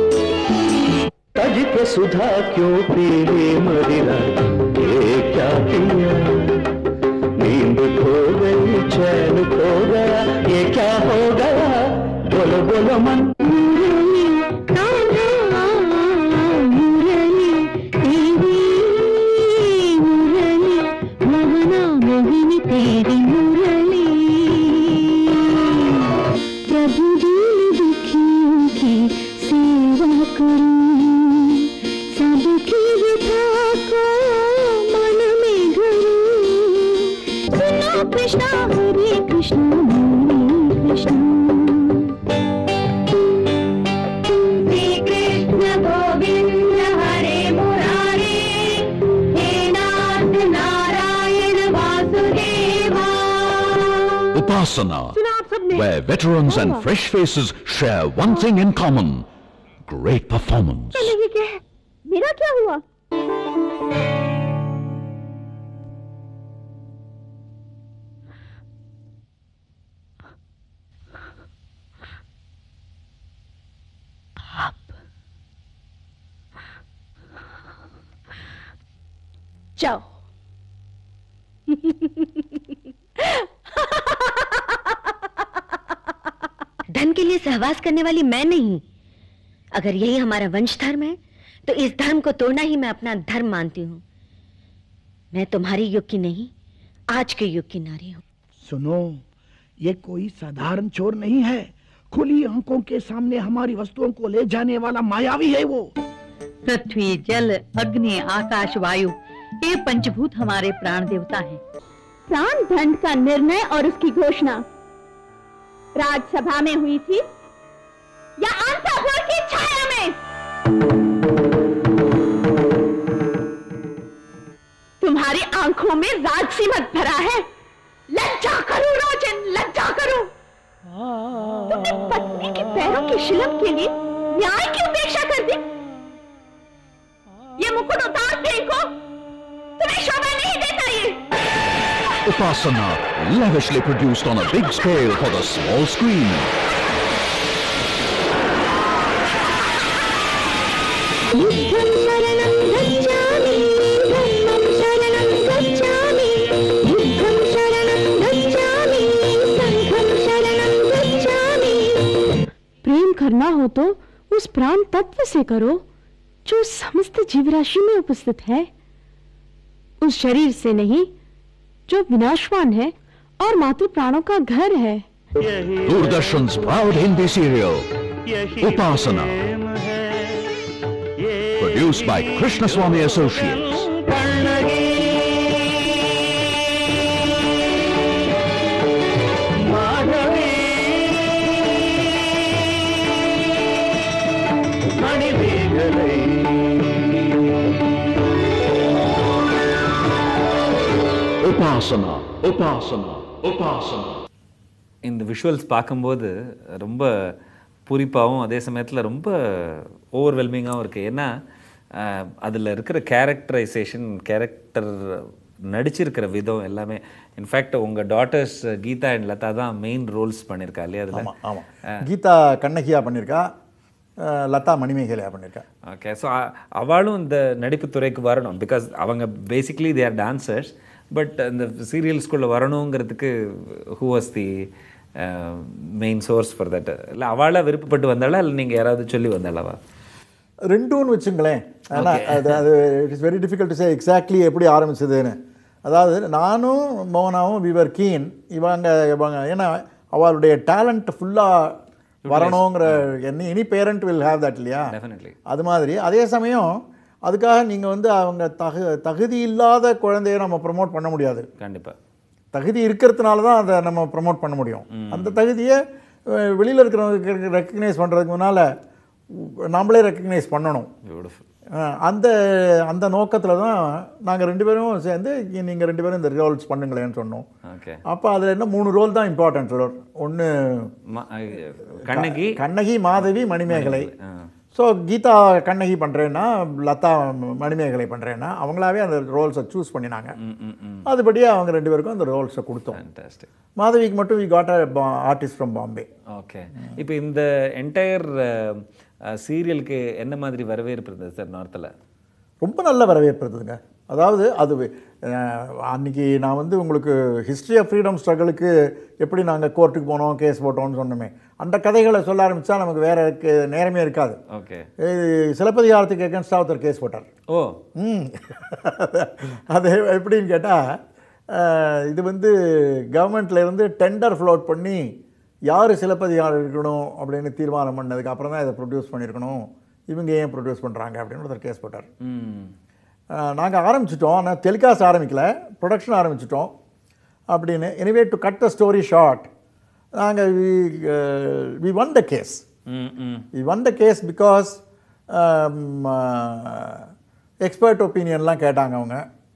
तज के सुधा क्यों पीली मदिरा, ये क्या किया, नींद खो गई चैन खो गया, ये क्या हो गया, बोलो बोलो मन। मुरली कान्हा मुरली तेरी मुरली, मोहना मोहिनी तेरी मुरली। प्रभु दीन दुखियों की सेवा करूं, सबकी व्यथा को मन में धरूं। सुनो कृष्णा हरे कृष्णा हरे कृष्णा, श्री कृष्ण गोविंद हरे मुरारे, हे नाथ Narayan Vasudeva. Upasana, where veterans and fresh faces share one thing in common: great performance. मेरा क्या हुआ? जाओ। धन के लिए सहवास करने वाली मैं नहीं। अगर यही हमारा वंश धर्म है तो इस धर्म को तोड़ना ही मैं अपना धर्म मानती हूँ। मैं तुम्हारी युग की नहीं, आज के युग की नारी हूँ। सुनो, ये कोई साधारण चोर नहीं है। खुली आंखों के सामने हमारी वस्तुओं को ले जाने वाला मायावी है वो। पृथ्वी, जल, अग्नि, आकाश, वायु, ये पंचभूत हमारे प्राण देवता हैं। प्राण दंड का निर्णय और उसकी घोषणा राज्यसभा में हुई थी या अंतःपुर की छाया में? तुम्हारी आंखों में राजसी मत भरा है। लज्जा करो रोजन, लज्जा करो। तुमने पत्नी के पैरों की शिलक के लिए न्याय की उपेक्षा कर दी। ये मुकुट उतार फेंको, तुम्हें शोभा नहीं देता ये। Upasana, lavishly produced on a big scale for the small screen. युद्धं शरणं गच्छामि, धर्मं शरणं गच्छामि, युद्धं शरणं गच्छामि, संघं शरणं गच्छामि। प्रेम करना हो तो उस प्राण तत्व से करो जो समस्त जीवराशि में उपस्थित है, उस शरीर से नहीं जो विनाशवान है और मातृ प्राणों का घर है। Doordarshan's proud Hindi serial, Upasana, produced by KRISHNASWAMY Associates. Upasana, Upasana, Upasana. இந்த விஷுவல்ஸ் பார்க்கும்போது ரொம்ப பூரிப்பாகவும் அதே சமயத்தில் ரொம்ப ஓவர்வெல்மிங்காகவும் இருக்குது. ஏன்னா அதில் இருக்கிற கேரக்டரைசேஷன், கேரக்டர் நடிச்சிருக்கிற விதம் எல்லாமே. இன்ஃபேக்ட் உங்கள் டாட்டர்ஸ் கீதா அண்ட் லதா தான் மெயின் ரோல்ஸ் பண்ணியிருக்கா இல்லையா அதில்? ஆமாம், கீதா கண்ணகியா பண்ணியிருக்கா, லதா மணிமேகலையா பண்ணியிருக்கா. ஓகே, ஸோ அவளும் இந்த நடிப்பு துறைக்கு வரணும். பிகாஸ் அவங்க basically they are dancers. But இந்த சீரியல்ஸ்குள்ளே வரணுங்கிறதுக்கு who was the main source for that? இல்லை அவளாக விருப்பப்பட்டு வந்தாளா இல்லை நீங்கள் யாராவது சொல்லி வந்தாளவா? ரெண்டுன்னு வச்சுங்களேன். ஆனால் அது it is very difficult to say exactly எப்படி ஆரம்பிச்சதுன்னு. அதாவது நானும் மோகனாவும் விவர் கீன் இவங்க ஏன்னா அவளுடைய டேலண்ட் ஃபுல்லாக வரணுங்கிற any parent will have that இல்லையா, அது மாதிரி. அதே சமயம் அதுக்காக நீங்கள் வந்து அவங்க தகுதி இல்லாத குழந்தைய நம்ம ப்ரமோட் பண்ண முடியாது. கண்டிப்பாக தகுதி இருக்கிறதுனால தான் அதை நம்ம ப்ரமோட் பண்ண முடியும். அந்த தகுதியை வெளியில் இருக்கிறவங்க ரெக்கக்னைஸ் பண்ணுறதுக்கு முன்னால் நம்மளே ரெக்கக்னைஸ் பண்ணணும். அந்த அந்த நோக்கத்தில் தான் நாங்கள் 2 பேரும் சேர்ந்து நீங்கள் 2 பேரும் இந்த ரோல்ஸ் பண்ணுங்களேன்னு சொன்னோம். அப்போ அதில் என்ன 3 ரோல் தான் இம்பார்ட்டன்ட் ரோல். ஒன்று கண்ணகி, மாதவி, மணிமேகலை. ஸோ கீதா கண்ணகி பண்ணுறேன்னா, லதா மணிமேகலை பண்ணுறேன்னா அவங்களாவே அந்த ரோல்ஸை சூஸ் பண்ணினாங்க. அதுபடியே அவங்க 2 பேருக்கும் அந்த ரோல்ஸை கொடுத்தோம். மாதவிக்கு மட்டும் we got artist from Bombay. Okay. இப்போ இந்த என்டையர் சீரியலுக்கு என்ன மாதிரி வரவேற்பு இருந்தது சார் நார்த்தில்? ரொம்ப நல்ல வரவேற்பு இருந்ததுங்க. அதாவது அது அன்றைக்கி நான் வந்து உங்களுக்கு ஹிஸ்ட்ரி ஆஃப் ஃப்ரீடம் ஸ்ட்ரகிளுக்கு எப்படி நாங்கள் கோர்ட்டுக்கு போனோம், கேஸ் போட்டோம்னு சொன்னோமே, அந்த கதைகளை சொல்ல ஆரம்பித்தா நமக்கு வேறு நேரமே இருக்காது. ஓகே. சிலப்பதிகாரத்துக்கு எகென்ஸ்டாக ஒருத்தர் கேஸ் போட்டார். ஓ அது எப்படின்னு கேட்டால், இது வந்து கவர்மெண்ட்லேருந்து டெண்டர் ஃப்ளோட் பண்ணி யார் சிலப்பதிகாரம் இருக்கணும் அப்படின்னு தீர்மானம் பண்ணதுக்கு அப்புறம் தான் இதை ப்ரொடியூஸ் பண்ணியிருக்கணும், இவங்க ஏன் ப்ரொடியூஸ் பண்ணுறாங்க அப்படின்னு ஒருத்தர் கேஸ் போட்டார். நாங்கள் ஆரம்பிச்சிட்டோம், ஆனால் டெலிகாஸ்ட் ஆரம்பிக்கல, ப்ரொடக்ஷன் ஆரம்பிச்சிட்டோம் அப்படின்னு. Anyway to cut the story short, நாங்கள் we won the case. We won the case because expert ஒப்பீனியன்லாம் கேட்டாங்க அவங்க.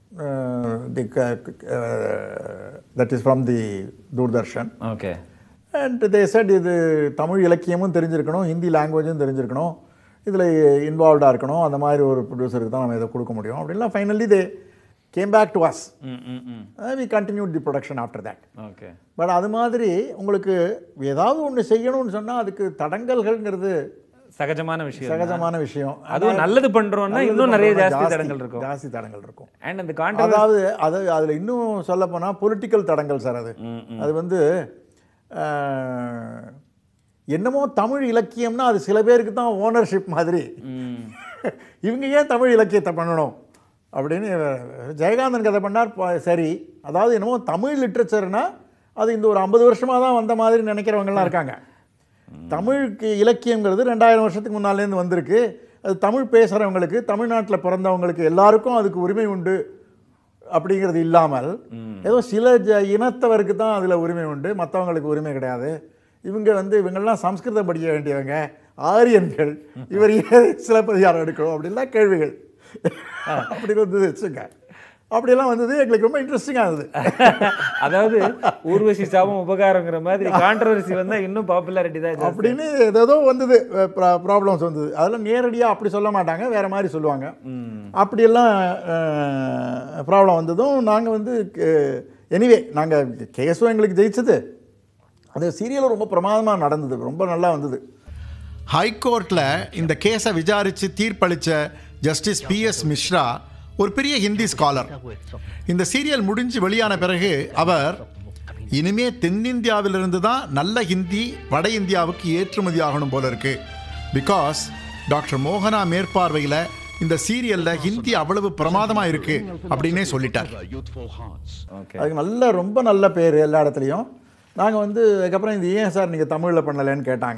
That is from the Doordarshan. Okay. And they said இது தமிழ் இலக்கியமும் தெரிஞ்சிருக்கணும், ஹிந்தி லாங்குவேஜும் தெரிஞ்சிருக்கணும், இதில் இன்வால்வ்டாக இருக்கணும், அந்த மாதிரி ஒரு ப்ரொடியூசருக்கு தான் நம்ம இதை கொடுக்க முடியும் அப்படின்லாம். Finally they came back to us. We continued the production after that. Okay. But அது மாதிரி உங்களுக்கு ஏதாவது ஒன்று செய்யணும்னு சொன்னால் அதுக்கு தடங்கல்கள்ங்கிறது சகஜமான விஷயம். அதுவும் நல்லது பண்ணுறோம்னா இன்னும் நிறைய ஜாஸ்தி தடங்கள் இருக்கும். அண்ட் அந்த அதாவது அதில் இன்னும் சொல்ல போனால் பொலிட்டிக்கல் தடங்கள் சார். அது வந்து என்னமோ தமிழ் இலக்கியம்னா அது சில பேருக்கு தான் ஓனர்ஷிப் மாதிரி. இவங்க ஏன் தமிழ் இலக்கியத்தை பண்ணணும் அப்படின்னு ஜெயகாந்தன் கதை பண்ணார். சரி, அதாவது என்னமோ தமிழ் லிட்ரேச்சர்னா அது இந்த ஒரு 50 வருஷமாக தான் வந்த மாதிரி நினைக்கிறவங்கலாம் இருக்காங்க. தமிழுக்கு இலக்கியங்கிறது 2000 வருஷத்துக்கு முன்னாலேருந்து வந்திருக்கு. அது தமிழ் பேசுகிறவங்களுக்கு, தமிழ்நாட்டில் பிறந்தவங்களுக்கு எல்லாருக்கும் அதுக்கு உரிமை உண்டு அப்படிங்கிறது இல்லாமல் ஏதோ சில இனத்தவருக்கு தான் அதில் உரிமை உண்டு, மற்றவங்களுக்கு உரிமை கிடையாது. இவங்கெல்லாம் சம்ஸ்கிருதம் படிக்க வேண்டியவங்க, ஆரியன்கள், இவர் ஏன் சிலப்பதிகாரம் எடுக்கணும் அப்படின்லாம் கேள்விகள் அப்படி வந்தது வச்சுங்க. அப்படியெல்லாம் வந்தது எங்களுக்கு ரொம்ப இன்ட்ரெஸ்டிங்காக இருந்தது. அதாவது ஊர்வசி சாபம் உபகாரங்கிற மாதிரி கான்ட்ரவர்சி வந்தால் இன்னும் பாப்புலாரிட்டி தான் அப்படின்னு ஏதோ வந்தது, ப்ராப்ளம்ஸ் வந்தது. அதெல்லாம் நேரடியாக அப்படி சொல்ல மாட்டாங்க, வேறு மாதிரி சொல்லுவாங்க. அப்படியெல்லாம் ப்ராப்ளம் வந்ததும் நாங்கள் வந்து எனிவே நாங்கள் கேஸும் எங்களுக்கு ஜெயிச்சது. அந்த சீரியலும் ரொம்ப பிரமாதமாக நடந்தது, ரொம்ப நல்லா வந்தது. ஹைகோர்ட்டில் இந்த கேஸை விசாரித்து தீர்ப்பளித்த ஜஸ்டிஸ் P.S. மிஸ்ரா ஒரு பெரிய ஹிந்தி ஸ்காலர். இந்த சீரியல் முடிஞ்சு வெளியான பிறகு அவர் இனிமே தென்னிந்தியாவிலிருந்து தான் நல்ல ஹிந்தி வட இந்தியாவுக்கு ஏற்றுமதி ஆகணும் போல இருக்கு. பிகாஸ் டாக்டர் மோகனா மேற்பார்வையில் இந்த சீரியல்ல ஹிந்தி அவ்வளவு பிரமாதமாக இருக்கு அப்படின்னே சொல்லிட்டார். அதுக்கு நல்ல ரொம்ப நல்ல பேர் எல்லா இடத்துலையும். நாங்கள் வந்து அதுக்கப்புறம் இது ஏன் சார் நீங்கள் தமிழில் பண்ணலைன்னு கேட்டாங்க.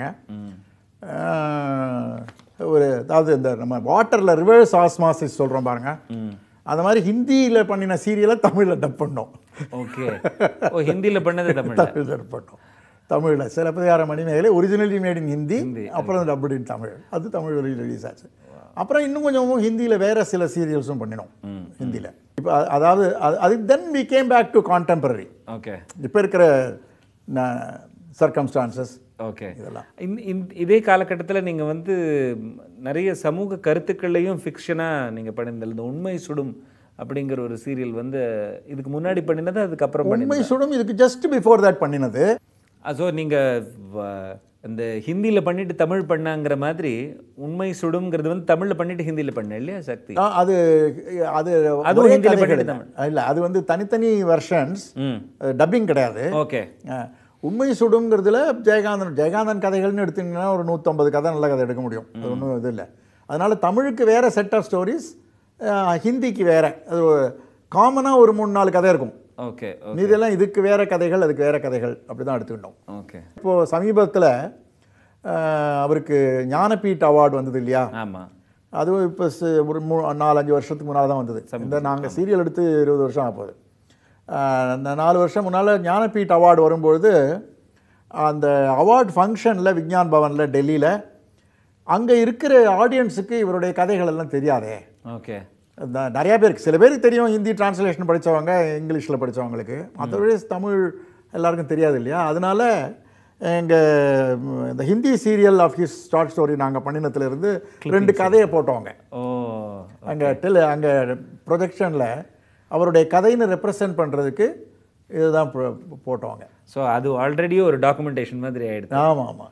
அதாவது இந்த நம்ம வாட்டரில் ரிவர்ஸ் ஆஸ்மாசிஸ் சொல்கிறோம் பாருங்க, அந்த மாதிரி ஹிந்தியில் பண்ணின சீரியலை தமிழில் டப் பண்ணோம். ஓகே. ஹிந்தியில் பண்ணது தமிழில் டப் பண்ணோம். தமிழில் Silappathikaram Manimekalai originally made in Hindi, அப்புறம் டப்டு இன் தமிழ். அது தமிழ் ரிலீஸ் ஆச்சு. அப்புறம் இன்னும் கொஞ்சம் ஹிந்தியில் வேறு சில சீரியல்ஸும் பண்ணினோம் ஹிந்தியில். இப்போ அதாவது அது then we came back to contemporary. Okay. இப்போ இருக்கிற சர்க்கம்ஸ்டான்சஸ். ஓகே. இதே காலகட்டத்தில் நீங்கள் வந்து நிறைய சமூக கருத்துக்களையும் ஃபிக்ஷனாக நீங்கள் பண்ணியிருந்தது. இந்த உண்மை சுடும் அப்படிங்கிற ஒரு சீரியல் வந்து இதுக்கு முன்னாடி பண்ணினது, அதுக்கப்புறம் உண்மை சுடும் இதுக்கு ஜஸ்ட் பிஃபோர் தட் பண்ணினது. ஸோ நீங்கள் இந்த ஹிந்தியில் பண்ணிட்டு தமிழ் பண்ணாங்கிற மாதிரி உண்மை சுடுங்கிறது வந்து தமிழில் பண்ணிட்டு ஹிந்தியில் பண்ண இல்லையா சக்தி? அது அதுவும் ஹிந்தியில் பண்ணிட்டு தமிழ் இல்லை, அது வந்து தனித்தனி வெர்ஷன்ஸ், டப்பிங் கிடையாது. ஓகே. உண்மை சுடுங்கிறதுல ஜெயகாந்தன் கதைகள்னு எடுத்தீங்கன்னா ஒரு 150 கதை நல்ல கதை எடுக்க முடியும். அது ஒன்றும் இது இல்லை. அதனால் தமிழுக்கு வேறு செட் ஆஃப் ஸ்டோரிஸ், ஹிந்திக்கு வேறு. அது காமனாக ஒரு 3-4 கதை இருக்கும். ஓகே. மீதெல்லாம் இதுக்கு வேற கதைகள், அதுக்கு வேற கதைகள், அப்படி தான் எடுத்துக்கிட்டோம். ஓகே. இப்போது சமீபத்தில் அவருக்கு ஞானபீட் அவார்டு வந்தது இல்லையா? ஆமாம். அதுவும் இப்போ ஒரு 4-5 வருஷத்துக்கு முன்னால் தான் வந்தது. இந்த நாங்கள் சீரியல் எடுத்து 20 வருஷம் ஆகுது. அந்த 4 வருஷம் முன்னால் ஞானபீட் அவார்டு வரும்பொழுது அந்த அவார்டு ஃபங்க்ஷனில் விஞ்ஞான் பவனில் டெல்லியில் அங்கே இருக்கிற ஆடியன்ஸுக்கு இவருடைய கதைகள் எல்லாம் தெரியாதே. ஓகே. நிறையா பேருக்கு, சில பேருக்கு தெரியும், ஹிந்தி டிரான்ஸ்லேஷன் படித்தவங்க, இங்கிலீஷில் படித்தவங்களுக்கு, மற்றபடி தமிழ் எல்லாருக்கும் தெரியாது இல்லையா? அதனால எங்கள் இந்த Hindi serial of his short story நாங்கள் பண்ணினத்துலேருந்து 2 கதையை போட்டோங்க. அங்கே ப்ரொஜெக்ஷனில் அவருடைய கதைன்னு ரெப்ரசன்ட் பண்ணுறதுக்கு இதுதான் போட்டோங்க. ஸோ அது ஆல்ரெடி ஒரு டாக்குமெண்டேஷன் மாதிரி ஆகிடுது. ஆமாம் ஆமாம்.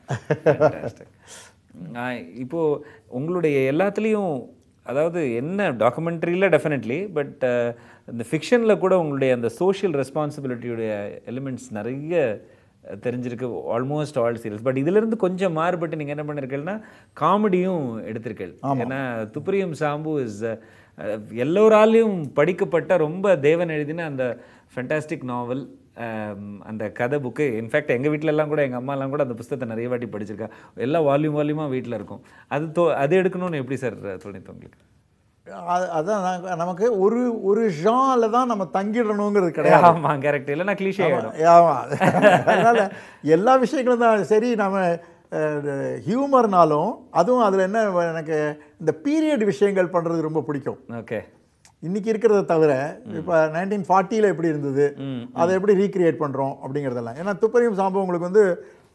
இப்போது உங்களுடைய எல்லாத்துலேயும், அதாவது என்ன டாக்குமெண்ட்ரியில் டெஃபினெட்லி, பட் இந்த ஃபிக்ஷனில் கூட உங்களுடைய அந்த சோஷியல் ரெஸ்பான்சிபிலிட்டியுடைய எலிமெண்ட்ஸ் நிறைய தெரிஞ்சிருக்கு, ஆல்மோஸ்ட் ஆல் சீரியல்ஸ். பட் இதிலிருந்து கொஞ்சம் மாறுபட்டு நீங்கள் என்ன பண்ணியிருக்கீங்கன்னா காமெடியும் எடுத்திருக்கீள். ஏன்னா துப்பறியும் சாம்பு இஸ் எல்லோராலையும் படிக்கப்பட்ட ரொம்ப தேவன் எழுதின அந்த ஃபென்டாஸ்டிக் நாவல், அந்த கதை புக்கு. இன்ஃபேக்ட் எங்கள் வீட்டிலலாம் கூட, எங்கள் அம்மாலாம் கூட அந்த புத்தகத்தை நிறைய வாட்டி படிச்சிருக்கா. எல்லாம் வால்யூமாக வீட்டில் இருக்கும். அது எடுக்கணும்னு எப்படி சார் தோணித்து உங்களுக்கு? அதான் நமக்கு ஒரு ஜான்ல தான் நம்ம தங்கிடணுங்கிறது கிடையாது. ஆமாம், கரெக்ட். இல்லைன்னா கிளீஷே ஆகிடும். ஆமாம். அதனால் எல்லா விஷயங்களும் தான் சரி. நம்ம ஹியூமர்னாலும் அதுவும் அதில் என்ன, எனக்கு இந்த பீரியட் விஷயங்கள் பண்ணுறது ரொம்ப பிடிக்கும். ஓகே. இன்றைக்கி இருக்கிறத தவிர இப்போ 1940 எப்படி இருந்தது, அதை எப்படி ரீக்ரியேட் பண்ணுறோம் அப்படிங்கிறதெல்லாம். ஏன்னா துப்பறியும் சாம்பு உங்களுக்கு வந்து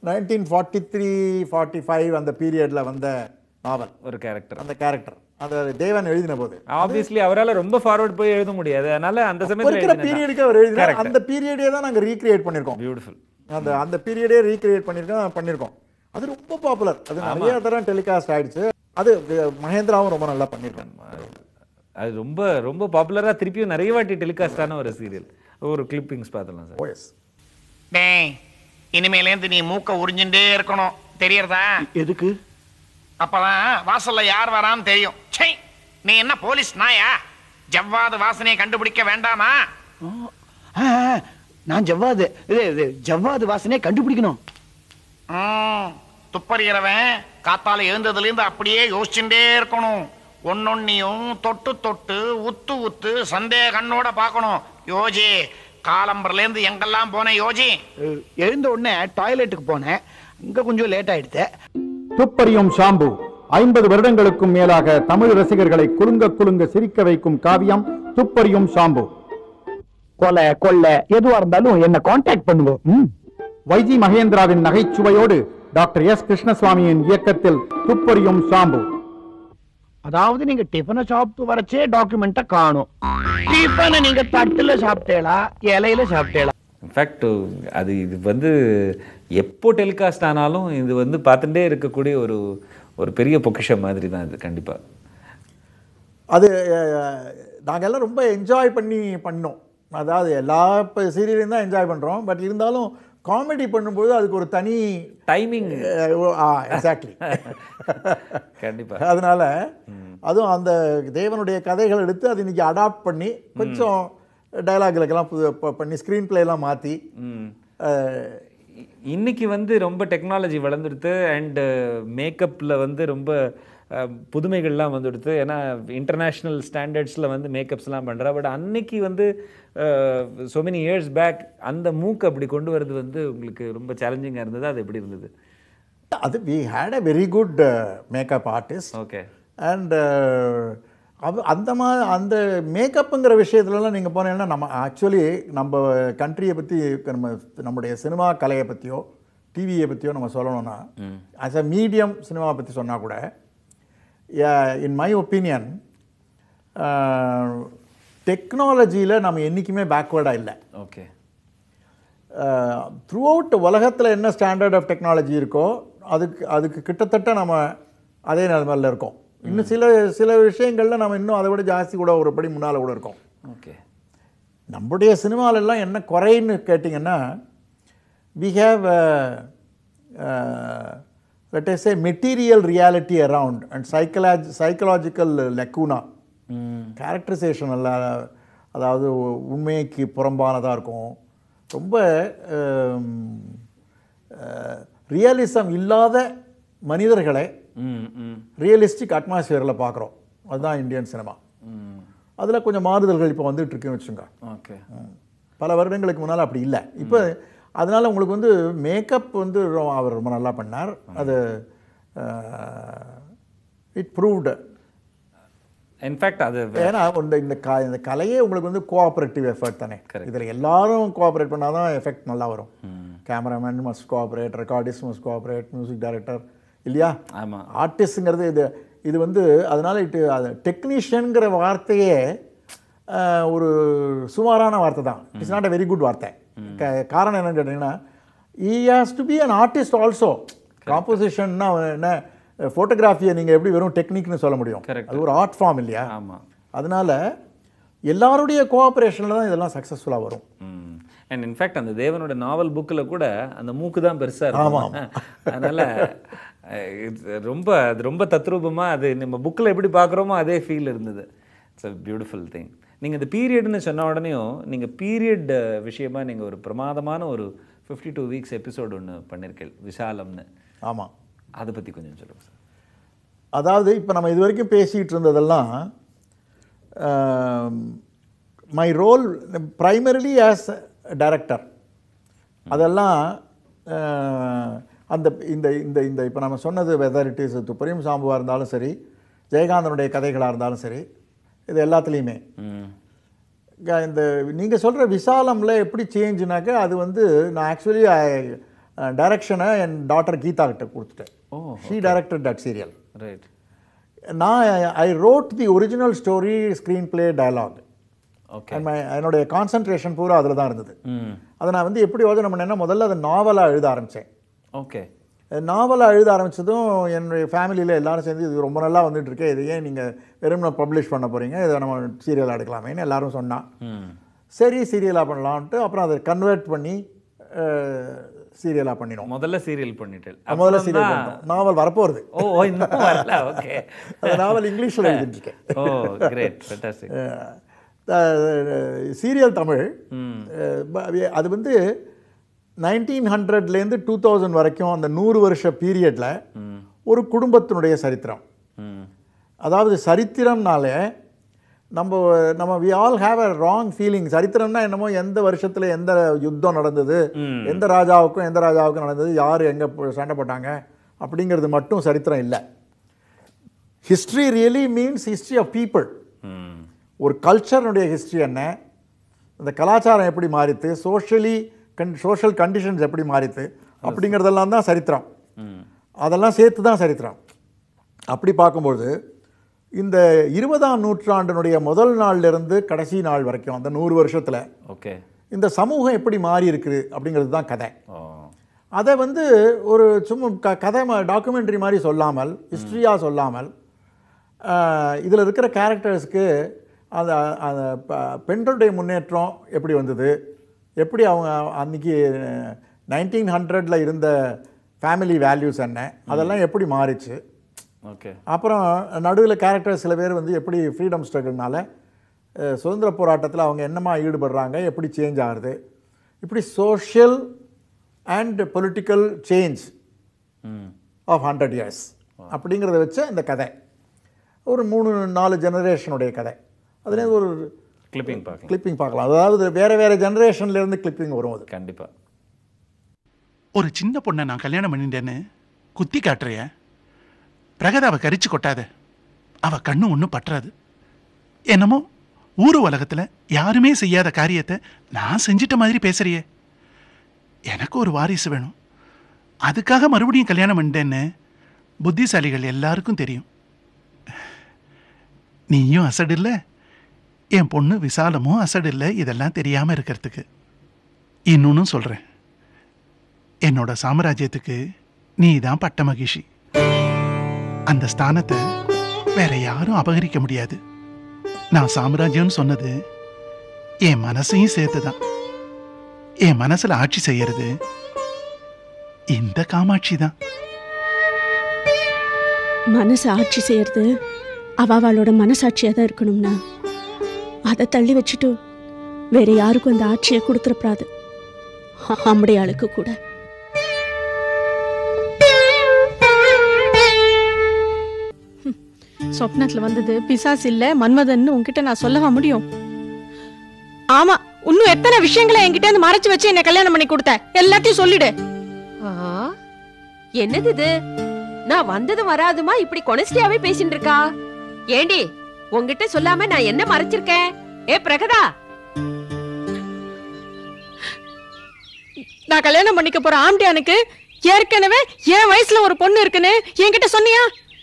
1943-45 அந்த பீரியடில் வந்த நாவல். ஒரு கேரக்டர், அந்த கேரக்டர் அந்த தேவன் எழுதின போது ஆப்வியஸ்லி அவரால் ரொம்ப ஃபார்வர்ட் போய் எழுத முடியாது. அதனால அந்த சமயத்தில் பீரியடுக்கு அவர் எழுதினார். அந்த பீரியடே தான் நாங்கள் ரீக்ரியேட் பண்ணியிருக்கோம். பியூட்டிஃபுல். அந்த பீரியடே ரீக்ரியேட் பண்ணியிருக்கோம். அது ரொம்ப பாப்புலர். அது நிறைய தரம் டெலிகாஸ்ட் ஆகிடுச்சு. அது மகேந்திராவும் ரொம்ப நல்லா பண்ணியிருக்காங்க. அது ரொம்ப ரொம்ப பாப்புலராக திருப்பியும் நிறைய வாட்டி டெலிகாஸ்ட் ஆன ஒரு சீரியல். ஒரு கிளிப்பிங்ஸ் பார்த்துலாம் சார். ஓஎஸ். டேய், இனிமேலேருந்து நீ மூக்க உறிஞ்சுட்டே இருக்கணும், தெரியறதா? எதுக்கு? அப்பதான் வாசல்ல யார் வரான்னு தெரியும். சே, நீ என்ன போலீஸ் நாயா? ஜவ்வாது வாசனையை கண்டுபிடிக்க வேண்டாமா? நான் ஜவ்வாது வாசனையை கண்டுபிடிக்கணும். துப்பறிகிறவன் காத்தால எழுந்ததுல இருந்து அப்படியே யோசிச்சுட்டே இருக்கணும். ஒன்னொன்னையும் தொட்டு தொட்டு உத்து உத்து சந்தேக கண்ணோட பார்க்கணும். யோஜி, காலம்பர்ல இருந்து எங்கெல்லாம் போனேன் யோஜி? எழுந்த உடனே டாய்லெட்டுக்கு போனேன், அங்க கொஞ்சம் லேட் ஆயிடுச்சு. துப்பறியும் ஷாம்பு 50 வருடங்களுக்கும் மேலாக தமிழ் ரசிகர்களை குலுங்க சிரிக்க வைக்கும் காவியம் துப்பறியும் ஷாம்பு. கொலை கொள்ளை எதுவா இருந்தாலும் என்ன கான்டாக்ட் பண்ணுவோம். வைஜி மகேந்திராவின் நகைச்சுவையோடு டாக்டர்.S. கிருஷ்ணசுவாமியின் இயக்கத்தில் துப்பறியும் ஷாம்பு. அதாவது நீங்க டிஃபனை சாப்பிட்டு வரச்சே டாக்குமெண்ட்டை காணும். டிஃபனை நீங்க தட்டுல சாப்பிட்டேளா இலையில சாப்பிட்டேளா? இன்ஃபேக்ட் அது இது வந்து எப்போ டெலிகாஸ்ட் ஆனாலும் இது வந்து பார்த்துட்டே இருக்கக்கூடிய ஒரு பெரிய பொக்கிஷம் மாதிரி தான் இது. கண்டிப்பாக அது நாங்கள் எல்லாம் ரொம்ப என்ஜாய் பண்ணோம். அதாவது எல்லா இப்போ சீரியலையும் தான் என்ஜாய் பண்ணுறோம். பட் இருந்தாலும் காமெடி பண்ணும்போது அதுக்கு ஒரு தனி டைமிங். எக்ஸாக்ட்லி. கண்டிப்பாக. அதனால் அதுவும் அந்த தேவனுடைய கதைகள் எடுத்து அது இன்றைக்கி அடாப்ட் பண்ணி கொஞ்சம் டைலாக்களுக்கெல்லாம் பண்ணி ஸ்க்ரீன் பிளேலாம் மாற்றி இன்னைக்கு வந்து ரொம்ப டெக்னாலஜி வளர்ந்துடுத்து. அண்டு மேக்கப்பில் வந்து ரொம்ப புதுமைகள்லாம் வந்துடுது. ஏன்னா இன்டர்நேஷ்னல் ஸ்டாண்டர்ட்ஸில் வந்து மேக்கப்ஸ்லாம் பண்ணுறா. பட் அன்னைக்கு வந்து so many years பேக் அந்த மூக்கு அப்படி கொண்டு வரது வந்து உங்களுக்கு ரொம்ப சேலஞ்சிங்காக இருந்தது. அது எப்படி இருந்தது? அது we had a very good makeup artist. Okay. And அந்த மேக்கப்புங்கிற விஷயத்துலலாம் நீங்கள் போனீங்கன்னா நம்ம ஆக்சுவலி நம்ம கண்ட்ரியை பற்றி நம்முடைய சினிமா கலையை பற்றியோ டிவியை பற்றியோ நம்ம சொல்லணும்னா ஆஸ் அ மீடியம் சினிமாவை பற்றி சொன்னால் கூட இன் மை ஒப்பீனியன் டெக்னாலஜியில் நம்ம என்றைக்குமே பேக்வேர்டாக இல்லை. ஓகே. த்ரூ அவுட் உலகத்தில் என்ன ஸ்டாண்டர்ட் ஆஃப் டெக்னாலஜி இருக்கோ அதுக்கு கிட்டத்தட்ட நம்ம அதே நிலைமையில் இருக்கோம். இன்னும் சில விஷயங்களில் நம்ம இன்னும் அதை விட ஜாஸ்தி கூட ஒரு படி முன்னால் கூட இருக்கோம். ஓகே. நம்முடைய சினிமாலெல்லாம் என்ன குறைன்னு கேட்டிங்கன்னா we have let us say material reality around and psychological lacuna. Characterisation அதாவது உண்மைக்கு புறம்பானதாக இருக்கும். ரொம்ப ரியலிசம் இல்லாத மனிதர்களை ரியலிஸ்டிக் அட்மாஸ்பியரில் பார்க்குறோம். அதுதான் இந்தியன் சினிமா. அதில் கொஞ்சம் மாறுதல்கள் இப்போ வந்துட்டு இருக்குன்னு வச்சுங்க. ஓகே, பல வருடங்களுக்கு முன்னால் அப்படி இல்லை. இப்போ அதனால் உங்களுக்கு வந்து மேக்கப் வந்து அவர் ரொம்ப நல்லா பண்ணார். அது இட் ப்ரூவ்டு. இன்ஃபேக்ட் அது ஏன்னா இந்த கலையே உங்களுக்கு வந்து கோஆப்ரேட்டிவ் எஃபர்ட் தானே. இதில் எல்லாரும் கோஆப்ரேட் பண்ணால் தான் எஃபெக்ட் நல்லா வரும். Cameraman must cooperate, recordist must cooperate, music director இல்லையா. ஆமாம், ஆர்டிஸ்ட்டுங்கிறது இது வந்து அதனால் அது டெக்னீஷியனுங்கிற வார்த்தையே ஒரு சுமாரான வார்த்தை தான். It's not a very good வார்த்தை. காரணம் என்னன்னு கேட்டிங்கன்னா, he has to be an artist also. காம்போசிஷன்னா என்ன, ஃபோட்டோகிராஃபியை நீங்கள் எப்படி வெறும் டெக்னிக்னு சொல்ல முடியும்? அது ஒரு ஆர்ட் ஃபார்ம் இல்லையா? ஆமாம். அதனால் எல்லாருடைய கோஆப்ரேஷனில் தான் இதெல்லாம் சக்ஸஸ்ஃபுல்லாக வரும். அண்ட் இன்ஃபேக்ட் அந்த தேவனோட நாவல் புக்கில் கூட அந்த மூக்கு தான் பெருசாக இருக்கும். அதனால் ரொம்ப அது ரொம்ப தத்ரூபமாக அது நம்ம புக்கில் எப்படி பார்க்குறோமோ அதே ஃபீல் இருந்தது. It's a beautiful thing. நீங்கள் இந்த பீரியட்னு சொன்ன உடனேயும் நீங்கள் பீரியட் விஷயமாக நீங்கள் ஒரு பிரமாதமான ஒரு 52 வீக்ஸ் எபிசோடு ஒன்று பண்ணியிருக்கேன், விஷாலம்னு. ஆமாம், அதை பற்றி கொஞ்சம் சொல்லுங்கள் சார். அதாவது இப்போ நம்ம இது வரைக்கும் பேசிகிட்டு இருந்ததெல்லாம் my role primarily as director. அதெல்லாம் அந்த இந்த இந்த இந்த இப்போ நம்ம சொன்னது வெதர் இட் இஸ் துப்பரியும் சாம்புவாக இருந்தாலும் சரி, ஜெயகாந்தனுடைய கதைகளாக இருந்தாலும் சரி, இது எல்லாத்துலேயுமே இந்த நீங்கள் சொல்கிற விசாலமில் எப்படி சேஞ்சுனாக்க, அது வந்து நான் ஆக்சுவலி டைரக்ஷனை என் டாட்டர் கீதா கிட்ட கொடுத்துட்டேன். She directed that serial. Right. நான் I wrote the original story, screenplay, dialogue. Okay. என்னுடைய கான்சன்ட்ரேஷன் பூரா அதில் தான் இருந்தது. அதை நான் வந்து எப்படி யோஜனை பண்ணேன்னா, முதல்ல அதை நாவலாக எழுத ஆரம்பித்தேன். ஓகே. நாவலாக எழுத ஆரம்பித்ததும் என்னுடைய ஃபேமிலியில் எல்லோரும் சேர்ந்து இது ரொம்ப நல்லா வந்துட்டு இருக்கே, இது ஏன் நீங்கள் வெறும் பப்ளிஷ் பண்ண போகிறீங்க, இதை நம்ம சீரியலாக எடுக்கலாமேன்னு எல்லாரும் சொன்னான். சரி சீரியலாக பண்ணலான்ட்டு அப்புறம் அதை கன்வெர்ட் பண்ணி சீரியலாக பண்ணினோம். முதல்ல சீரியல் பண்ணிட்டேன். முதல்ல சீரியல் பண்ணோம். நாவல் வரப்போகிறது. ஓகே. அந்த நாவல் இங்கிலீஷில் எழுதிட்டுருக்கேன். Great, fantastic. சீரியல் தமிழ். அது வந்து 1900லேருந்து 2000 வரைக்கும் அந்த 100 வருஷ பீரியடில் ஒரு குடும்பத்தினுடைய சரித்திரம். அதாவது சரித்திரம்னாலே நம்ம we all have a wrong feeling. சரித்திரம்னா என்னமோ எந்த வருஷத்தில் எந்த யுத்தம் நடந்தது, எந்த ராஜாவுக்கும் நடந்தது, யார் எங்கே சண்டை போட்டாங்க அப்படிங்கிறது மட்டும் சரித்திரம் இல்லை. History really means history of people. ஒரு கல்ச்சருடைய ஹிஸ்ட்ரி என்ன, இந்த கலாச்சாரம் எப்படி மாறித்து, சோஷியல் கண்டிஷன்ஸ் எப்படி மாறித்து அப்படிங்கிறதெல்லாம் தான் சரித்திரம். அதெல்லாம் சேர்த்து தான் சரித்திரம். அப்படி பார்க்கும்போது இந்த 20ஆம் நூற்றாண்டினுடைய முதல் நாள்லேருந்து கடைசி நாள் வரைக்கும் அந்த 100 வருஷத்தில் ஓகே இந்த சமூகம் எப்படி மாறி இருக்குது அப்படிங்கிறது தான் கதை. அதை வந்து ஒரு சும்மா கதை டாக்குமெண்ட்ரி மாதிரி சொல்லாமல், ஹிஸ்ட்ரியாக சொல்லாமல், இதில் இருக்கிற கேரக்டர்ஸ்க்கு அந்த அந்த பெண்களுடைய முன்னேற்றம் எப்படி வந்தது, எப்படி அவங்க அன்றைக்கி 1900ல் இருந்த ஃபேமிலி வேல்யூஸ் என்ன, அதெல்லாம் எப்படி மாறிச்சு. ஓகே. அப்புறம் நடுவில் கேரக்டர் சில பேர் வந்து எப்படி ஃப்ரீடம் ஸ்ட்ரகிள்னால சுதந்திர போராட்டத்தில் அவங்க என்னமா ஈடுபடுறாங்க, எப்படி சேஞ்ச் ஆகுது, இப்படி social and political change of 100 years அப்படிங்கிறத வச்சு இந்த கதை ஒரு 3-4 ஜெனரேஷனுடைய கதை. அதில் ஒரு கிளிப்பிங் பார்க்கலாம். அதாவது வேறு ஜெனரேஷன்லேருந்து கிளிப்பிங் வரும். அது கண்டிப்பாக. ஒரு சின்ன பொண்ணை நான் கல்யாணம் பண்ணிட்டேன்னு குத்தி காட்டுறிய பிரகதாவை கரிச்சு கொட்டாத, அவள் கண்ணு ஒன்றும் பற்றாது. என்னமோ ஊர் உலகத்தில் யாருமே செய்யாத காரியத்தை நான் செஞ்சிட்ட மாதிரி பேசுறியே. எனக்கு ஒரு வாரிசு வேணும், அதுக்காக மறுபடியும் கல்யாணம் பண்ணிட்டேன்னு புத்திசாலிகள் எல்லாருக்கும் தெரியும். நீயும் அசடு இல்லை, என் பொண்ணு விசாலமும் அசடு இல்லை, இதெல்லாம் தெரியாமல் இருக்கிறதுக்கு. இன்னொன்னு சொல்கிறேன், என்னோட சாம்ராஜ்யத்துக்கு நீ தான் பட்ட மகிழ்ச்சி. அந்த ஸ்தானத்தை வேற யாரும் அபகரிக்க முடியாது. நான் சாம்ராஜ்யம்னு சொன்னது என் மனசையும் சேர்த்து தான். என் மனசுல ஆட்சி செய்யறது இந்த காமாட்சி தான். மனசு ஆட்சி செய்யறது அவளோட மனசாட்சியாக தான் இருக்கணும்னா, அதை தள்ளி வச்சுட்டு வேற யாருக்கும் அந்த ஆட்சியை கொடுத்துடப்படாது, ஆம்படையாளுக்கு கூட. சொப்னத்துல வந்தது பிசாசு இல்ல மன்மதன்னு உன்கிட்ட நான் சொல்லவா முடியும்? ஆமா, இன்னும் எத்தனை விஷயங்களை என்கிட்ட இருந்து மறைச்சு வச்சு என்ன கல்யாணம் பண்ணி கொடுத்த, எல்லாத்தையும் சொல்லிடு. என்னது இது? நான் வந்ததும் வராதுமா இப்படி கொனஸ்டியாவே பேசிட்டு இருக்கா. ஏண்டி, உன்கிட்ட சொல்லாம நான் என்ன மறைச்சிருக்கேன்? ஏ பிரகதா, நான் கல்யாணம் பண்ணிக்க போற ஆம்பியானுக்கு ஏற்கனவே என் வயசுல ஒரு பொண்ணு இருக்குன்னு என்கிட்ட சொன்னியா?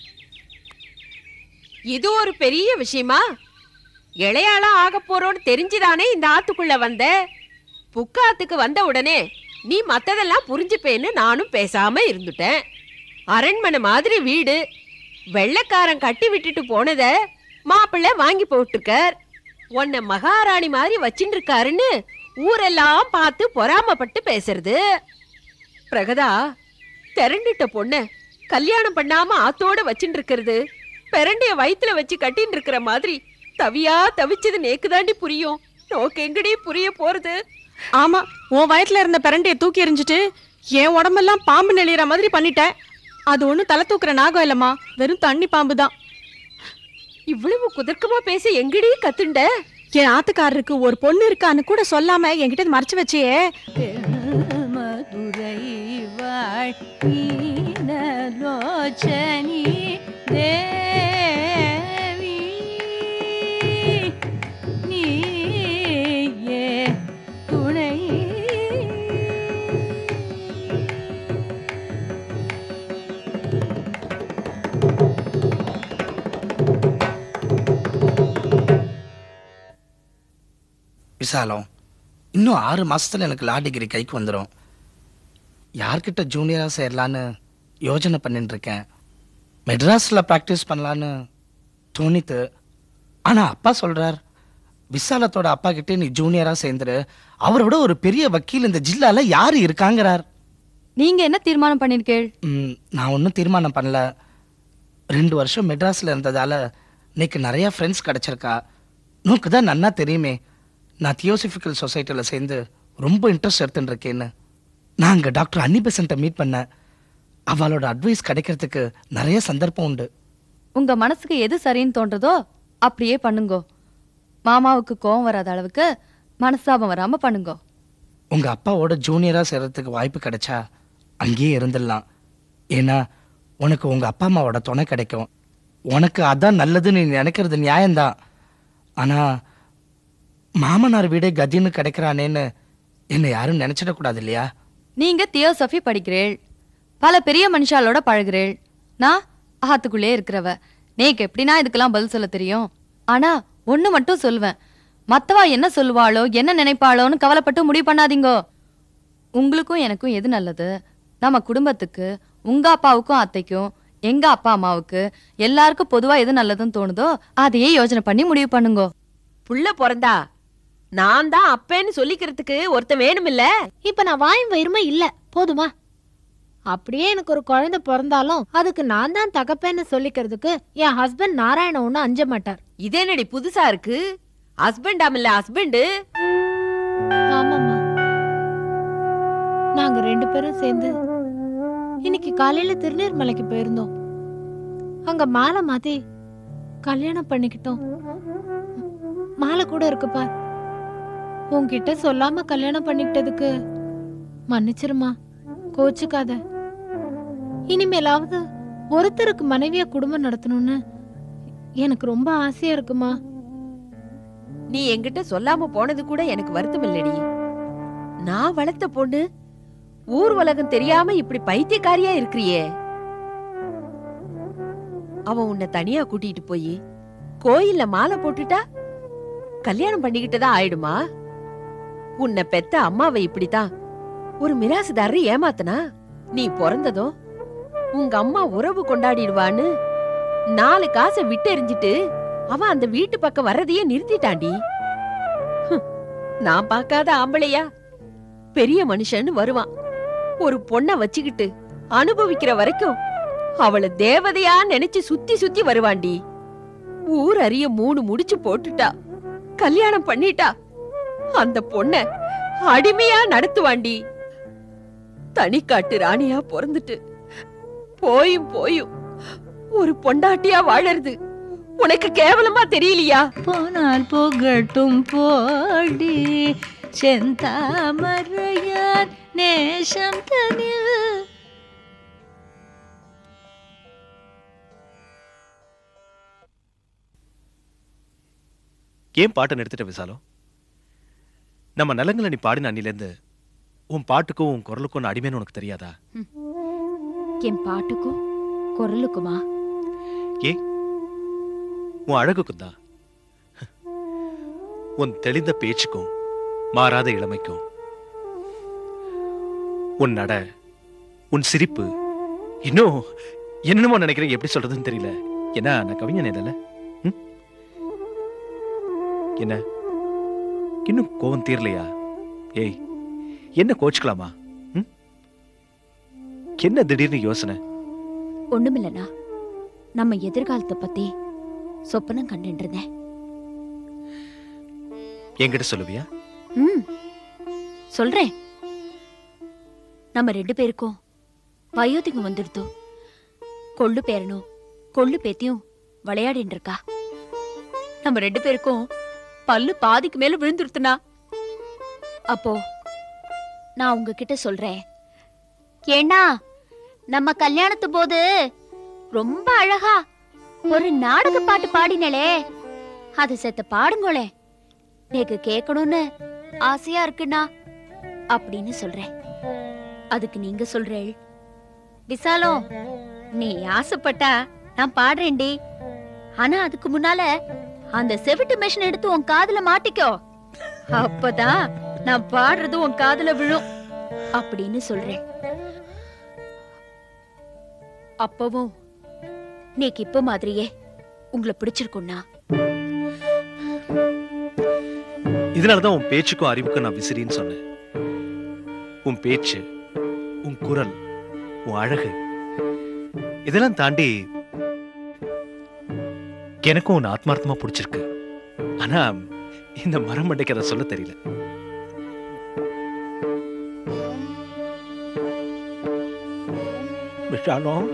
இது ஒரு பெரிய விஷயமா? இளையாளா ஆக போறோன்னு தெரிஞ்சுதானே இந்த ஆத்துக்குள்ள வந்த. புக்காத்துக்கு வந்த உடனே நீ மத்ததெல்லாம் புரிஞ்சுப்பேன்னு நானும் பேசாம இருந்துட்டேன். அரண்மனை மாதிரி வீடு, வெள்ளைக்காரன் கட்டி விட்டுட்டு போனத மாப்பிள்ளை வாங்கி போட்டுருக்கார். உன்னை மகாராணி மாதிரி வச்சுட்டு இருக்காருன்னு ஊரெல்லாம் பார்த்து பொறாமப்பட்டு பேசுறது. பிரகதா, திரண்டுட்ட பொண்ண கல்யாணம் பண்ணாம ஆத்தோட வச்சுட்டு இருக்கிறது பெரண்டிய வயிற்றுல வச்சு கட்டின்னு இருக்கிற மாதிரி தவியா தவிச்சது நேக்குதாண்டி புரியும். நோக்கு எங்கடி புரிய போறது? ஆமா, உன் வயிற்றுல இருந்த பெரண்டிய தூக்கி எறிஞ்சிட்டு என் உடம்பெல்லாம் பாம்பு நெளிகிற மாதிரி பண்ணிட்டேன். அது ஒன்றும் தலை தூக்குற நாகம் இல்லம்மா, வெறும் தண்ணி பாம்பு தான். இவ்வளவு குதர்க்கமா பேச எங்கடி கத்துண்ட? என் ஆத்துக்காரருக்கு ஒரு பொண்ணு இருக்கான்னு கூட சொல்லாம என்கிட்ட மறைச்சு வச்சியே. மதுரை வாழ்நோச்சனி தேவி நீயே துணை. விசாலம், இன்னும் 6 மாசத்துல எனக்கு லா டிகிரி கைக்கு வந்துடும். யார்கிட்ட ஜூனியரா சேரலான்னு யோஜனை பண்ணிட்டு இருக்கேன். மெட்ராஸ்ல ப்ராக்டிஸ் பண்ணலான்னு தோணித்து. ஆனா அப்பா சொல்றார், விசாலத்தோட அப்பா கிட்டே நீ ஜூனியரா சேர்ந்துரு, அவரோட ஒரு பெரிய வக்கீல் இந்த ஜில்லால யாரு இருக்காங்கிறார். நீங்க என்ன தீர்மானம் பண்ணிருக்கேள்? நான் ஒன்றும் தீர்மானம் பண்ணல. 2 வருஷம் மெட்ராஸ்ல இருந்ததால இன்னைக்கு நிறைய ஃப்ரெண்ட்ஸ் கிடைச்சிருக்கா. நோக்கு தான் நன்னா தெரியுமே, நான் தியோசபிக்கல் சொசைட்டியில் சேர்ந்து ரொம்ப இன்ட்ரெஸ்ட் எடுத்துட்டு இருக்கேன்னு. நான் அங்கே டாக்டர் அன்னி பெசண்ட்டை மீட் பண்ணேன். அவளோட அட்வைஸ் கிடைக்கிறதுக்கு நிறைய சந்தர்ப்பம் உண்டு. உங்க மனசுக்கு எது சரின்னு தோன்றதோ அப்படியே பண்ணுங்கோ. மாமாவுக்கு கோவம் வராத அளவுக்கு மனஸ்தாபம் வராம பண்ணுங்கோ. உங்க அப்பாவோட ஜூனியரா சேர்றதுக்கு வாய்ப்பு கிடைச்சா அங்கேயே இருந்துடலாம். ஏன்னா உனக்கு உங்க அப்பா அம்மாவோட துணை கிடைக்கும். உனக்கு அதான் நல்லதுன்னு நீ நினைக்கிறது நியாயம்தான். ஆனா மாமனார் வீடே கதின்னு கிடைக்கிறானேன்னு என்னை யாரும் நினைச்சிடக்கூடாது இல்லையா? நீங்க தியோசபி படிக்கிறேள், பல பெரிய மனுஷாலோட பழகுறேள். நான் ஆத்துக்குள்ளே இருக்கிறவ, நேக்கு எப்படின்னா இதுக்கெல்லாம் பதில் சொல்ல தெரியும். ஆனா ஒண்ணு மட்டும் சொல்லுவேன், மத்தவா என்ன சொல்லுவாளோ என்ன நினைப்பாளோன்னு கவலைப்பட்டு முடிவு பண்ணாதீங்கோ. உங்களுக்கும் எனக்கும் எது நல்லது, நம்ம குடும்பத்துக்கு, உங்க அப்பாவுக்கும் அத்தைக்கும், எங்க அப்பா அம்மாவுக்கு, எல்லாருக்கும் பொதுவா எது நல்லதுன்னு தோணுதோ அதையே யோசனை பண்ணி முடிவு பண்ணுங்கோ. புள்ள பிறந்தா நான் தான் அப்பேன்னு சொல்லிக்கிறதுக்கு ஒருத்தன் வேணும் இல்ல? இப்ப நான் வாயும் வயிறுமா இல்ல, போதுமா? அப்படியே எனக்கு ஒரு குழந்தை பிறந்தாலும் அதுக்கு நான் தான் தகப்பேன்னு சொல்லிக்கிறதுக்கு என் ஹஸ்பண்ட் நாராயண ஒண்ணு அஞ்ச மாட்டார். இதே நடி புதுசா இருக்கு. ஹஸ்பண்டாம் இல்ல ஹஸ்பண்ட். ஆமாம்மா, நாங்க 2 பேரும் சேர்ந்து இன்னைக்கு காலையில திருநீர்மலைக்கு போயிருந்தோம். அங்க மாலை மாத்தி கல்யாணம் பண்ணிக்கிட்டோம். மாலை கூட இருக்கு பார். உன்கிட்ட சொல்லாம கல்யாணம் பண்ணிக்கிட்டதுக்கு மன்னிச்சிருமா, கோச்சுக்காத. இனிமேலாவது ஒருத்தருக்கு மனைவியா குடும்பம் நடத்தணும்னு எனக்கு ரொம்ப ஆசையா இருக்குமா. நீ என்கிட்ட சொல்லாம போனது கூட எனக்கு வருத்தம் இல்லடி. நான் வளர்த்த பொண்ணு ஊர் உலகம் தெரியாம இப்படி பைத்தியக்காரியா இருக்கிறியே. அவன் உன்னை தனியா கூட்டிட்டு போய் கோயில்ல மாலை போட்டுட்டா கல்யாணம் பண்ணிக்கிட்டதா ஆயிடுமா? உன்னை பெத்த அம்மாவை இப்படித்தான் ஒரு மிராசுதாரர் ஏமாத்தனா? நீ பிறந்ததும் உங்க அம்மா உறவு கொண்டாடிடுவான்னு 4 காசை விட்டு எறிஞ்சிட்டு அவன் அந்த வீட்டு பக்கம் வர்றதையே நிறுத்திட்டாண்டி. நான் பார்க்காத ஆம்பளையா? பெரிய மனுஷன்னு வருவான், ஒரு பொண்ண வச்சுக்கிட்டு அனுபவிக்கிற வரைக்கும் அவளை தேவதையா நினைச்சு சுத்தி சுத்தி வருவாண்டி. ஊர் அறிய 3 முடிச்சு போட்டுட்டா, கல்யாணம் பண்ணிட்டா. அந்த பொண்ண அடிமையா நடத்துவாண்டி. தனிக்காட்டு ராணியா பிறந்துட்டு போயும் போயும் ஒரு பொண்டாட்டியா வாழறது உனக்கு கேவலமா தெரியலையா? போனால் போகட்டும் போடி செந்தாமரையான் நேசம் தனில். ஏன் பாட்டை நிறுத்திட்ட விசாலம்? நம்ம நலங்களை நீ பாடின அன்னிலேருந்து உன் பாட்டுக்கும் உன் குரலுக்கும் நான் அடிமைன்னு உனக்கு தெரியாதா? என் பாட்டுக்கும் குரலுக்குமா? ஏ உன் அழகுக்கும் தான், உன் தெளிந்த பேச்சுக்கும் மாறாத இளமைக்கும், உன் நட, உன் சிரிப்பு, இன்னும் என்னமோ நினைக்கிறேன், எப்படி சொல்றதுன்னு தெரியல. என்ன நான் கவிஞன் இல்லைல்ல? என்ன இன்னும் கோவம் தீரலையா? ஏய், என்ன கோச்சுக்கலாமா? என்ன திடீர்னு யோசனை? ஒண்ணுமில்லண்ணா, நம்ம எதிர்காலத்தை பத்தி சொப்பனம் கண்டுட்டு இருந்தேன். என்கிட்ட சொல்லுவியா? சொல்றேன். நம்ம 2 பேருக்கும் வயோதிகம் வந்துடுதோ. கொள்ளு பேரனும் கொள்ளு பேத்தியும் விளையாடின்னு இருக்கா. நம்ம 2 பேருக்கும் பல்லு பாதிக்கு மேல விழுந்துருத்துனா, அப்போ நான் உங்ககிட்ட சொல்றேன், ஏன்னா நம்ம கல்யாணத்து போது ரொம்ப அழகா ஒரு நாடக பாட்டு பாடினே, அது செத்த பாடுங்களே, எனக்கு கேட்கணும்னு ஆசையா இருக்குண்ணா அப்படின்னு சொல்றேன். அதுக்கு நீங்க சொல்றேள், விசாலம் நீ ஆசைப்பட்டா நான் பாடுறேன்டி, ஆனா அதுக்கு முன்னால அந்த செவிட்டு மெஷின் எடுத்து உன் காதுல மாட்டிக்கோ, அப்பதான் நான் பாடுறது உன் காதுல விழும் அப்படின்னு சொல்றேன். அப்பவும் நீக்கு இப்ப மாதிரியே உங்களை பிடிச்சிருக்கும்னா. இதனாலதான் உன் பேச்சுக்கும் அறிவுக்கும் நான் விசிறின்னு சொன்னேன். உன் பேச்சு, உன் குரல், உன் அழகு, இதெல்லாம் தாண்டி எனக்கும் உன் ஆத்மார்த்தமா பிடிச்சிருக்கு. ஆனா இந்த மரம் மண்டைக்கு அதை சொல்ல தெரியல. விசாலம்,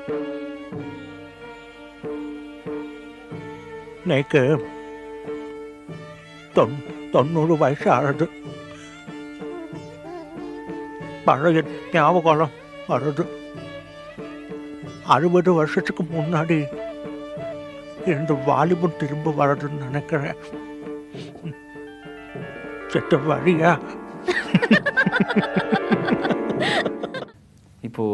எனக்கு 90 வயசு ஆகுது. பழைய ஞாபகம் வருது. 60 வருஷத்துக்கு முன்னாடி இந்த வாலிபம் திரும்ப வருதுன்னு நினைக்கிறேன். செத்த வழியா? இப்போ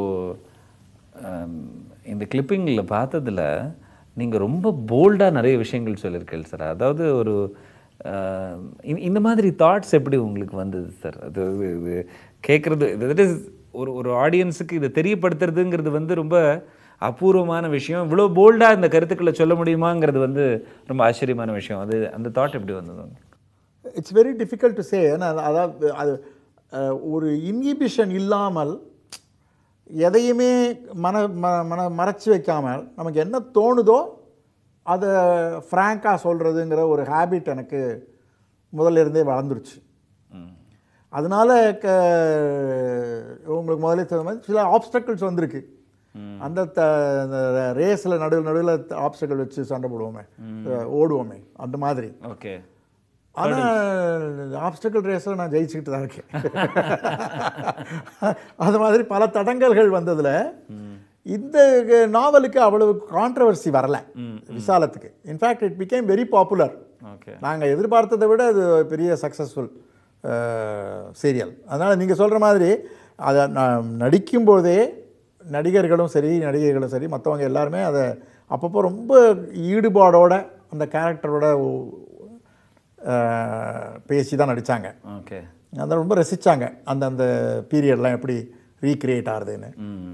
இந்த கிளிப்பிங்கில் பார்த்ததில் நீங்கள் ரொம்ப போல்டாக நிறைய விஷயங்கள் சொல்லியிருக்கீங்க சார். அதாவது ஒரு இந்த மாதிரி தாட்ஸ் எப்படி உங்களுக்கு வந்தது சார்? அது இது கேட்குறது, தட் இஸ் ஒரு ஆடியன்ஸுக்கு இதை தெரியப்படுத்துறதுங்கிறது வந்து ரொம்ப அபூர்வமான விஷயம். இவ்வளோ போல்டாக இந்த கருத்துக்களை சொல்ல முடியுமாங்கிறது வந்து ரொம்ப ஆச்சரியமான விஷயம். அது அந்த தாட் எப்படி வந்தது? It's very difficult to say. அதாவது அது ஒரு இன்ஹிபிஷன் இல்லாமல் எதையுமே மறைச்சி வைக்காமல் நமக்கு என்ன தோணுதோ அதை ஃப்ராங்காக சொல்கிறதுங்கிற ஒரு ஹேபிட் எனக்கு முதல்ல இருந்தே வளர்ந்துருச்சு. அதனால் உங்களுக்கு முதலே சொன்ன மாதிரி சில ஆப்ஸ்டக்கிள்ஸ் வந்திருக்கு. அந்த ரேஸில் நடுவில் ஆப்ஸ்டக்கிள் வச்சு சண்டை போடுவோமே, ஓடுவோமே, அந்த மாதிரி. ஓகே. ஆனால் ஆப்ஸ்டக்கிள் ரேஸில் நான் ஜெயிச்சுக்கிட்டு தான் இருக்கேன். அது மாதிரி பல தடங்கல்கள் வந்ததில் இந்த நாவலுக்கு அவ்வளவு கான்ட்ரவர்சி வரலை விசாலத்துக்கு. In fact it became very popular. நாங்கள் எதிர்பார்த்ததை விட அது பெரிய சக்ஸஸ்ஃபுல் சீரியல். அதனால் நீங்கள் சொல்கிற மாதிரி அதை நான் நடிக்கும்போதே நடிகர்களும் சரி நடிகைகளும் சரி மற்றவங்க எல்லாருமே அதை அப்பப்போ ரொம்ப ஈடுபாடோட அந்த கேரக்டரோட பேசி தான் நடித்தாங்க. ஓகே. அதை ரொம்ப ரசித்தாங்க. அந்த பீரியட்லாம் எப்படி ரீக்ரியேட் ஆகுதுன்னு.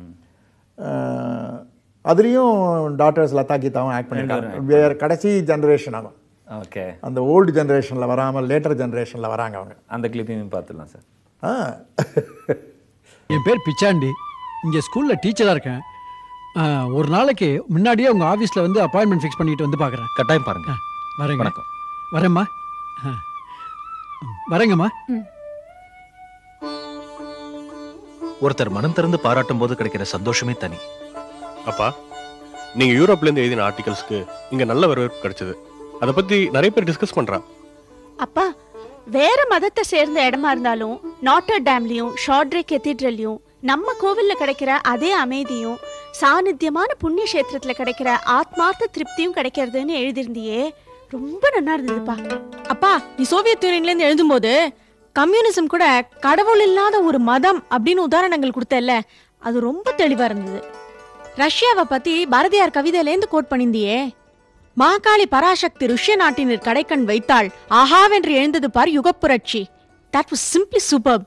அதுலேயும் டாக்டர்ஸ் லதா கீதாவும் ஆக்ட் பண்ணியிருக்காங்க. வேறு கடைசி ஜென்ரேஷன் ஆகும். ஓகே. அந்த ஓல்டு ஜென்ரேஷனில் வராமல் லேட்டர் ஜென்ரேஷனில் வராங்க அவங்க. அந்த கிளிப்பையும் பார்த்துடலாம் சார். என் பேர் பிச்சாண்டி. இங்கே ஸ்கூலில் டீச்சராக இருக்கேன். ஒரு நாளைக்கு முன்னாடியே உங்கள் ஆஃபீஸில் வந்து அப்பாயின்மெண்ட் ஃபிக்ஸ் பண்ணிட்டு வந்து பார்க்குறேன். கட்டாயம் பாருங்க. வரேங்க. வணக்கம். வரேம்மா. வரேங்கம்மா. ஒருத்தர் மனம் திறந்து பாராட்டும் போது கிடைக்கிற சந்தோஷமே தனி. அப்பா, நீங்க யூரோப்ல இருந்து எழுதின ஆர்டிகல்ஸ்க்கு இங்க நல்ல வரவேற்பு கிடைச்சது. அதை பத்தி நிறைய பேர் டிஸ்கஸ் பண்றா. அப்பா, வேற மதத்தை சேர்ந்த இடமா இருந்தாலும் நாட்டர் டேம்லயும் ஷார்ட்ரே கெத்தீட்ரல்லையும் நம்ம கோவில்ல கிடைக்கிற அதே அமைதியும் சாநித்தியமான புண்ணிய கஷேத்திரத்துல கிடைக்கிற ஆத்மார்த்த திருப்தியும் கிடைக்கிறதுன்னு எழுதிருந்தியே, ரொம்ப நல்லா இருந்ததுப்பா. அப்பா, நீ சோவியத் யூனியன்ல இருந்து எழுதும்போது கம்யூனிசம் கூட கடவுள் இல்லாத ஒரு மதம் அப்படின்னு உதாரணங்கள் கொடுத்தல, அது ரொம்ப தெளிவா இருந்தது. ரஷ்யாவை பத்தி பாரதியார் கவிதையிலேருந்து கோட் பண்ணியிருந்தியே, மாகாளி பராசக்தி ருஷ்ய நாட்டினர் கடைக்கண் வைத்தாள், ஆஹாவென்று எழுந்தது பார் யுகப்புரட்சி. That was simply superb.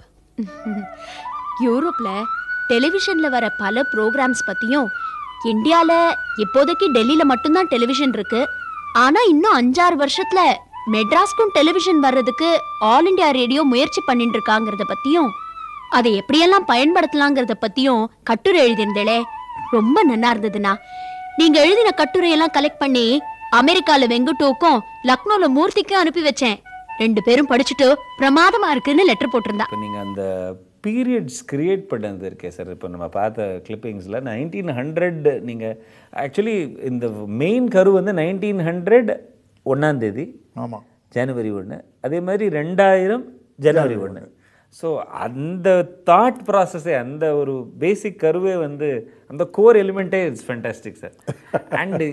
யூரோப்ல டெலிவிஷன்ல வர பல ப்ரோக்ராம்ஸ் பத்தியும், இந்தியால இப்போதைக்கு டெல்லியில மட்டும்தான் டெலிவிஷன் இருக்கு, ஆனா இன்னும் 5-6 வருஷத்துல மெட்ராஸ்க்கும் டெலிவிஷன் வர்றதுக்கு ஆல் இண்டியா ரேடியோ முயற்சி பண்ணிட்டு இருக்காங்கிறத பத்தியும், அதை எப்படியெல்லாம் பயன்படுத்தலாங்கிறத பத்தியும் கட்டுரை எழுதியிருந்தே, ரொம்ப நல்லா இருந்ததுண்ணா. நீங்க எழுதின கட்டுரையெல்லாம் கலெக்ட் பண்ணி அமெரிக்கால வெங்குட்டோக்கும் லக்னோல மூர்த்திக்கும் அனுப்பி வச்சேன். 2 பேரும் படிச்சுட்டு பிரமாதமா இருக்குன்னு லெட்டர் போட்டிருந்தா. நீங்க அந்த பீரியட்ஸ் கிரியேட் பண்ணது இருக்கே சார், இப்போ நம்ம பார்த்த கிளிப்பிங்ஸில் 1900 நீங்கள் ஆக்சுவலி இந்த மெயின் கரு வந்து 1900 1ஆம் தேதி, ஆமாம், ஜனவரி 1, அதே மாதிரி 2000 ஜனவரி 1. ஸோ அந்த தாட் ப்ராசஸே, அந்த ஒரு பேசிக் கருவே வந்து அந்த கோர் எலிமெண்ட்டே இட்ஸ் ஃபேண்டாஸ்டிக் சார். அண்டு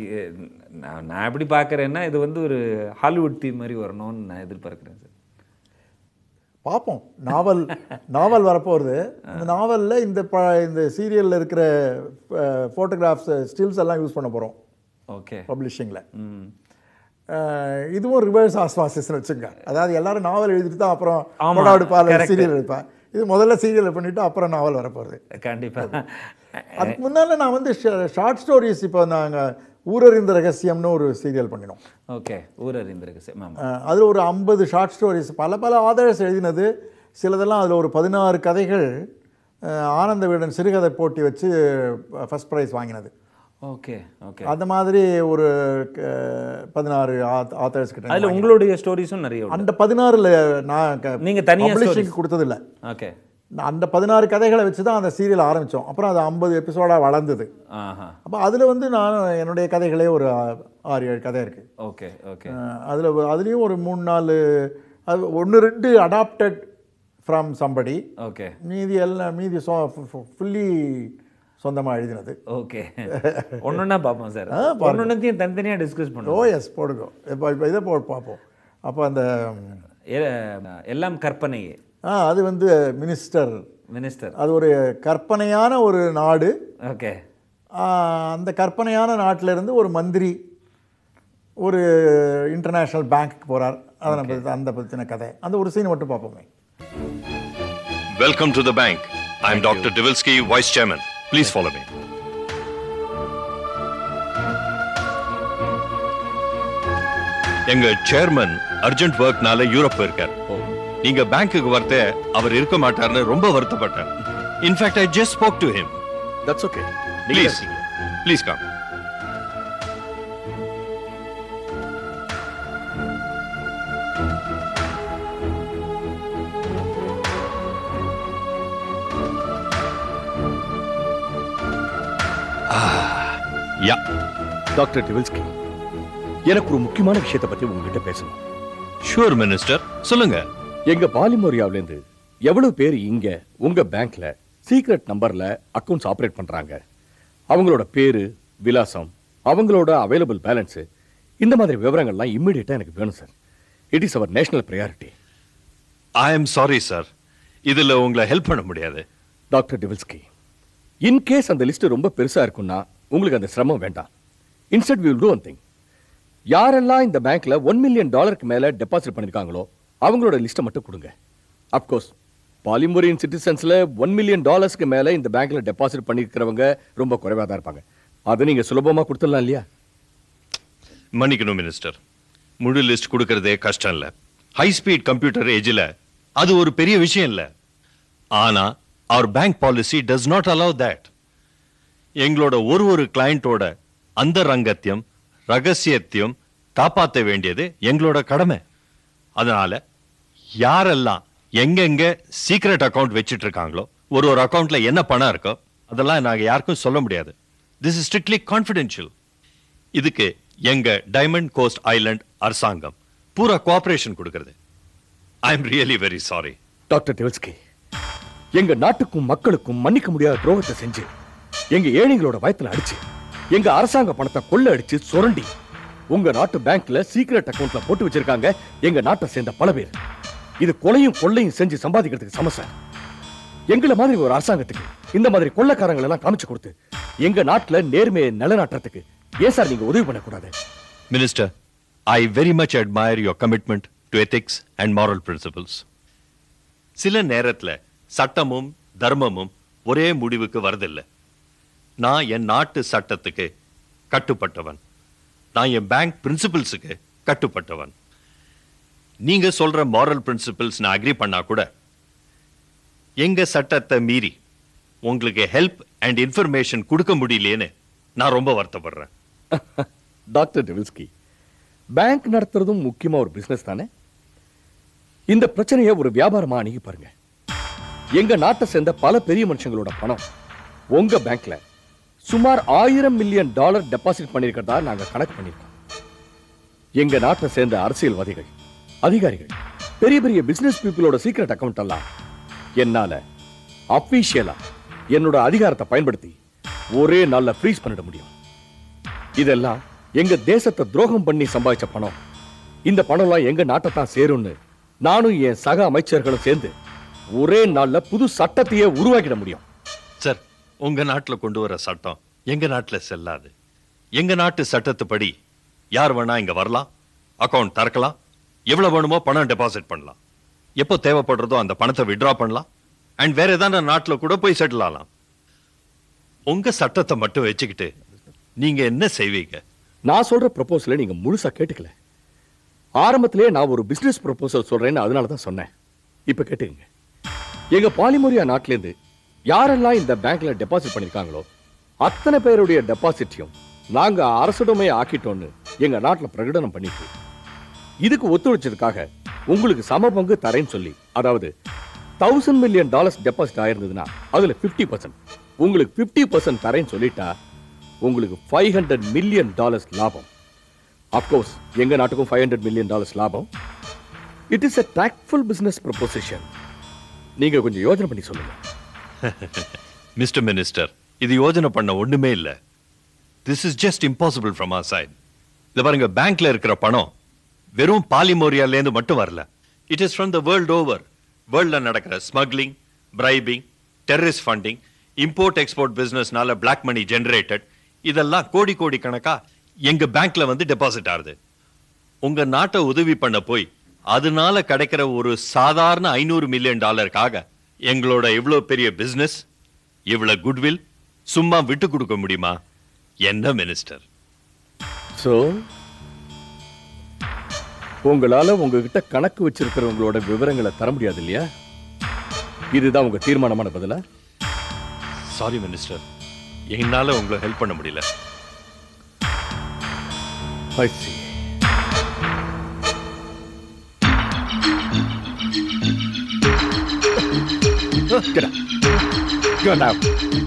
நான் எப்படி பார்க்குறேன்னா, இது வந்து ஒரு ஹாலிவுட் தீம் மாதிரி வரணும்னு நான் எதிர்பார்க்குறேன் சார். பார்ப்போம். நாவல் வரப்போகிறது. இந்த நாவலில் இந்த சீரியலில் இருக்கிற ஃபோட்டோகிராஃப்ஸ், ஸ்டில்ஸ் எல்லாம் யூஸ் பண்ண போகிறோம். ஓகே, பப்ளிஷிங்கில். இதுவும் ரிவர்ஸ் ஆஸ்மாசிஸ்ன்னு வச்சுங்க. அதாவது எல்லாரும் நாவல் எழுதிட்டு தான் அப்புறம் படம் எடுப்பாங்க, சீரியல் எடுப்பேன். இது முதல்ல சீரியல் பண்ணிவிட்டு அப்புறம் நாவல் வரப்போகிறது. கண்டிப்பாக. அதுக்கு முன்னால் நான் வந்து ஷார்ட் ஸ்டோரிஸ், இப்போ நாங்கள் ஊரறிந்த ரகசியம்னு ஒரு சீரியல் பண்ணினோம். ஓகே, ஊரறிந்த ரகசியம். அதில் ஒரு 50 ஷார்ட் ஸ்டோரிஸ், பல ஆதர்ஸ் எழுதினது. சிலதெல்லாம் அதில் ஒரு 16 கதைகள் ஆனந்த வீடன் சிறுகதை போட்டி வச்சு ஃபர்ஸ்ட் ப்ரைஸ் வாங்கினது. Okay okay. அந்த மாதிரி ஒரு 16 ஆத்தர்ஸ் கிட்ட. அதில் உங்களுடைய ஸ்டோரிஸும் நிறைய. அந்த 16ல் நான் நீங்கள் தனியாக பப்ளிஷிங் கொடுத்ததில்ல. ஓகே. அந்த 16 கதைகளை வச்சு தான் அந்த சீரியல் ஆரம்பித்தோம். அப்புறம் அது 50 எபிசோடாக வளர்ந்தது. அப்போ அதில் வந்து நான் என்னுடைய கதைகளே ஒரு 6-7 கதை இருக்குது. Okay okay. அதுலேயும் ஒரு 3-4 அது 1-2 அடாப்டட் ஃப்ரம் சம்படி. ஓகே. மீதி ஃபுல்லி சொந்தமாக எழுதினது. ஓகே. ஒன்றுன்னா பார்ப்போம் சார். ஒன்றுத்தையும் தனித்தனியாக டிஸ்கஸ் பண்ணுவோம். ஓ எஸ், போடுங்க. இப்போ இதை பார்ப்போம். அப்போ அந்த எல்லாம் கற்பனையே, அது வந்து மினிஸ்டர். அது ஒரு கற்பனையான ஒரு நாடு. ஓகே. அந்த கற்பனையான நாட்டிலிருந்து ஒரு மந்திரி ஒரு இன்டர்நேஷ்னல் பேங்க்கு போகிறார். அந்த பற்றின கதை. அந்த ஒரு சீன் மட்டும் பார்ப்போமே. Welcome to the bank. I am Dr. Divilsky, Vice Chairman. Please follow me. எங்க சேர்மன் அர்ஜென்ட் ஒர்க்னால யூரோப் போயிருக்கார். நீங்க பேங்க்குக்கு வரதே அவர் இருக்க மாட்டார்னு ரொம்ப வருத்தப்பட்டார். In fact I just spoke to him. That's okay. Please come. Yeah. Doctor Devilsky, எனக்கு ஒரு முக்கியமான விஷயத்தை பத்தி உங்ககிட்ட பேசணும். ஷூர் மினிஸ்டர், சொல்லுங்க. எங்க பாலிமோரியாவிலேருந்து எவ்வளவு பேர் இங்க உங்க பேங்க்ல சீக்ரெட் நம்பர்ல அக்கவுண்ட்ஸ் ஆபரேட் பண்றாங்க, அவங்களோட பேரு, விலாசம், அவங்களோட அவைலபிள் பேலன்ஸ், இந்த மாதிரி விவரங்கள்லாம் இம்மிடியேட்டா எனக்கு வேணும் sir. It is our national priority. I am sorry sir, இதுல உங்களை ஹெல்ப் பண்ண முடியாது. டாக்டர் டிவில்ஸ்கி, இன்கேஸ் அந்த லிஸ்ட் ரொம்ப பெருசா இருக்குன்னா உங்களுக்கு அந்த சிரமம் வேண்டாம். Instead we will do one thing. யாரெல்லாம் இந்த பேங்க்ல $1 million மேல டெபாசிட் பண்ணிருக்காங்களோ அவங்களோட லிஸ்ட்டை மட்டும் கொடுங்க. அப்கோர்ஸ் பாலிமோரியன் சிட்டிசன்ஸ்ல $1 million மேல இந்த பேங்க்ல டெபாசிட் பண்ணிருக்கிறவங்க ரொம்ப குறைவா தான் இருப்பாங்க. அதை நீங்க சுலபமா கொடுத்துடலாம் இல்லையா? மன்னிக்கணும் மினிஸ்டர், முழு லிஸ்ட் கொடுக்கறதே கஷ்டம் இல்ல. ஹை ஸ்பீட் கம்ப்யூட்டர் ஏஜ்ல அது ஒரு பெரிய விஷயம் இல்ல. ஆனா our bank policy does not allow that. எங்களோட ஒரு கிளையண்டோட அந்த ரங்கத்தியம், ரகசியத்தையும் காப்பாற்ற வேண்டியது எங்களோட கடமை. அதனால யாரெல்லாம் எங்கெங்க சீக்ரெட் அக்கவுண்ட் வச்சிட்டு இருக்காங்களோ ஒரு அக்கவுண்ட்ல என்ன பணம் இருக்கோ அதெல்லாம் நாங்க யாருக்கும் சொல்ல முடியாது. This is strictly confidential. இதுக்கு எங்க டைமண்ட் கோஸ்ட் ஐலண்ட் அரசாங்கம் பூரா கோஆபரேஷன் கொடுக்கிறது. I am really very sorry. Doctor Devilsky, எங்க நாட்டுக்கும் மக்களுக்கும் மன்னிக்க முடியாத துரோகத்தை செஞ்சு எங்க ஏழைங்களோட வயத்துல அடிச்சு எங்க அரசாங்க பணத்தை கொள்ள அடிச்சு சுரண்டி உங்க நாட்டு பேங்க்ல சீக்ரெட் அக்கவுண்ட்ல போட்டு வச்சிருக்காங்க எங்க நாட்டை சேர்ந்த பல பேர். இது கொலையும் கொள்ளையும் செஞ்சு சம்பாதிக்கிறதுக்கு சமசார். எங்களை மாதிரி ஒரு அரசாங்கத்துக்கு இந்த மாதிரி கொள்ளைக்காரங்களை எல்லாம் காமிச்சு கொடுத்து எங்க நாட்டுல நேர்மையை நிலநாட்டுறதுக்கு ஏன் சார் நீங்க உதவி பண்ணக்கூடாது? Minister, I very much admire your commitment to ethics and moral principles. சில நேரத்துல சட்டமும் தர்மமும் ஒரே முடிவுக்கு வரதில்லை. நான் என் நாட்டு சட்டத்துக்கு கட்டுப்பட்டவன். நான் என் பேங்க் பிரின்சிபல்ஸுக்கு கட்டுப்பட்டவன். நீங்க சொல்ற மாரல் பிரின்சிபல்ஸ் நான் அக்ரி பண்ணா கூட எங்க சட்டத்தை மீறி உங்களுக்கு ஹெல்ப் அண்ட் இன்ஃபர்மேஷன் கொடுக்க முடியலேன்னு நான் ரொம்ப வருத்தப்படுறேன். டாக்டர் டெவில்ஸ்கி, பேங்க் நடத்துறதும் முக்கியமா ஒரு பிசினஸ் தானே. இந்த பிரச்சனையை ஒரு வியாபாரமா அணுகி பாருங்க. எங்க நாட்டை சேர்ந்த பல பெரிய மனுஷங்களோட பணம் உங்க பேங்க்ல சுமார் $1000 மில்லியன் டெபாசிட் பண்ணிருக்கிறதா நாங்க கணக்கு பண்ணிருக்கோம். எங்க நாட்டை சேர்ந்த அரசியல்வாதிகள், அதிகாரிகள், பெரிய பெரிய பிசினஸ் பீப்புளோட சீக்ரெட் அக்கவுண்ட் எல்லாம் என்னால அபிஷியலா என்னோட அதிகாரத்தை பயன்படுத்தி ஒரே நாள்ல ஃப்ரீஸ் பண்ணிட முடியும். இதெல்லாம் எங்க தேசத்தை துரோகம் பண்ணி சம்பாதிச்ச பணம். இந்த பணம்லாம் எங்க நாட்டை தான் சேரும்னு நானும் என் சக அமைச்சர்களும் சேர்ந்து ஒரே நாள்ல புது சட்டத்தையே உருவாக்கிட முடியும். சார், உங்க நாட்டுல கொண்டு வர சட்டம் எங்க நாட்டுல செல்லாது. எங்க நாட்டு சட்டத்துப்படி யார் வேணா இங்க வரலாம், அக்கவுண்ட் திறக்கலாம், எவ்வளவு வேணுமோ பணம் டெபாசிட் பண்ணலாம், எப்போ தேவைப்படுறதோ அந்த பணத்தை வித்ட்ரா பண்ணலாம், அண்ட் வேற ஏதாவது நாட்டுல கூட போய் செட்டில் ஆகலாம். உங்க சட்டத்தை மட்டும் வச்சுக்கிட்டு நீங்க என்ன செய்வீங்க? நான் சொல்ற ப்ரொபோசலை நீங்க முழுசா கேட்டுக்கல. ஆரம்பத்திலேயே நான் ஒரு பிசினஸ் ப்ரொபோசல் சொல்றேன்னு அதனாலதான் சொன்னேன். இப்ப கேட்டுங்க. எங்க பாலிமோரியா நாட்டில இருந்து யாரெல்லாம் இந்த பேங்க்ல டெபாசிட் பண்ணிருக்காங்களோ அத்தனை பேருடைய டெபாசிட்டையும் நாங்க அரசுடைமையை ஆக்கிட்டோம்னு எங்க நாட்டுல பிரகடனம் பண்ணிட்டு இதுக்கு ஒத்துழைச்சதுக்காக உங்களுக்கு சம பங்கு தரேன்னு சொல்லி, அதாவது $1000 மில்லியன் டெபாசிட் ஆயிருந்ததுன்னா அதுல 50%, உங்களுக்கு 50% தரேன்னு சொல்லிட்டா உங்களுக்கு $500 மில்லியன் லாபம். அப்கோர்ஸ் எங்க நாட்டுக்கும் $500 மில்லியன் லாபம். It is a tactful business proposition. நீங்க கொஞ்சம் யோசனை பண்ணி சொல்லுங்க. மிஸ்டர் மினிஸ்டர், இது யோசனை பண்ண ஒண்ணுமே இல்ல. This is just impossible from our side. இத பாருங்க, பேங்க்ல இருக்கிற பணம் வெறும் பாலிமோரியால இருந்து மட்டும் வரல. It is from the world over. வேர்ல்ட்ல நடக்கிற smuggling, bribing, terrorist funding, import export பிசினஸ்னால பிளாக் மணி ஜெனரேட்டட், இதெல்லாம் கோடி கோடி கணக்கா எங்க பேங்க்ல வந்து டெபாசிட் ஆகுது. உங்க நாட்டை உதவி பண்ண போய் அதனால கிடைக்கிற ஒரு சாதாரண $500 மில்லியன் எங்களோட இவ்வளவு பெரிய பிசினஸ், இவ்வளவு குட்வில் சும்மா விட்டு கொடுக்க முடியுமா? என்ன மினிஸ்டர்? சோ உங்களால உங்ககிட்ட கணக்கு வச்சிருக்கிறவங்களோட விவரங்களை தர முடியாது இல்லையா? இதுதான் உங்க தீர்மானமான பதிலா? சாரி மினிஸ்டர், என்னால உங்களை ஹெல்ப் பண்ண முடியல. I see. Get up. Get up.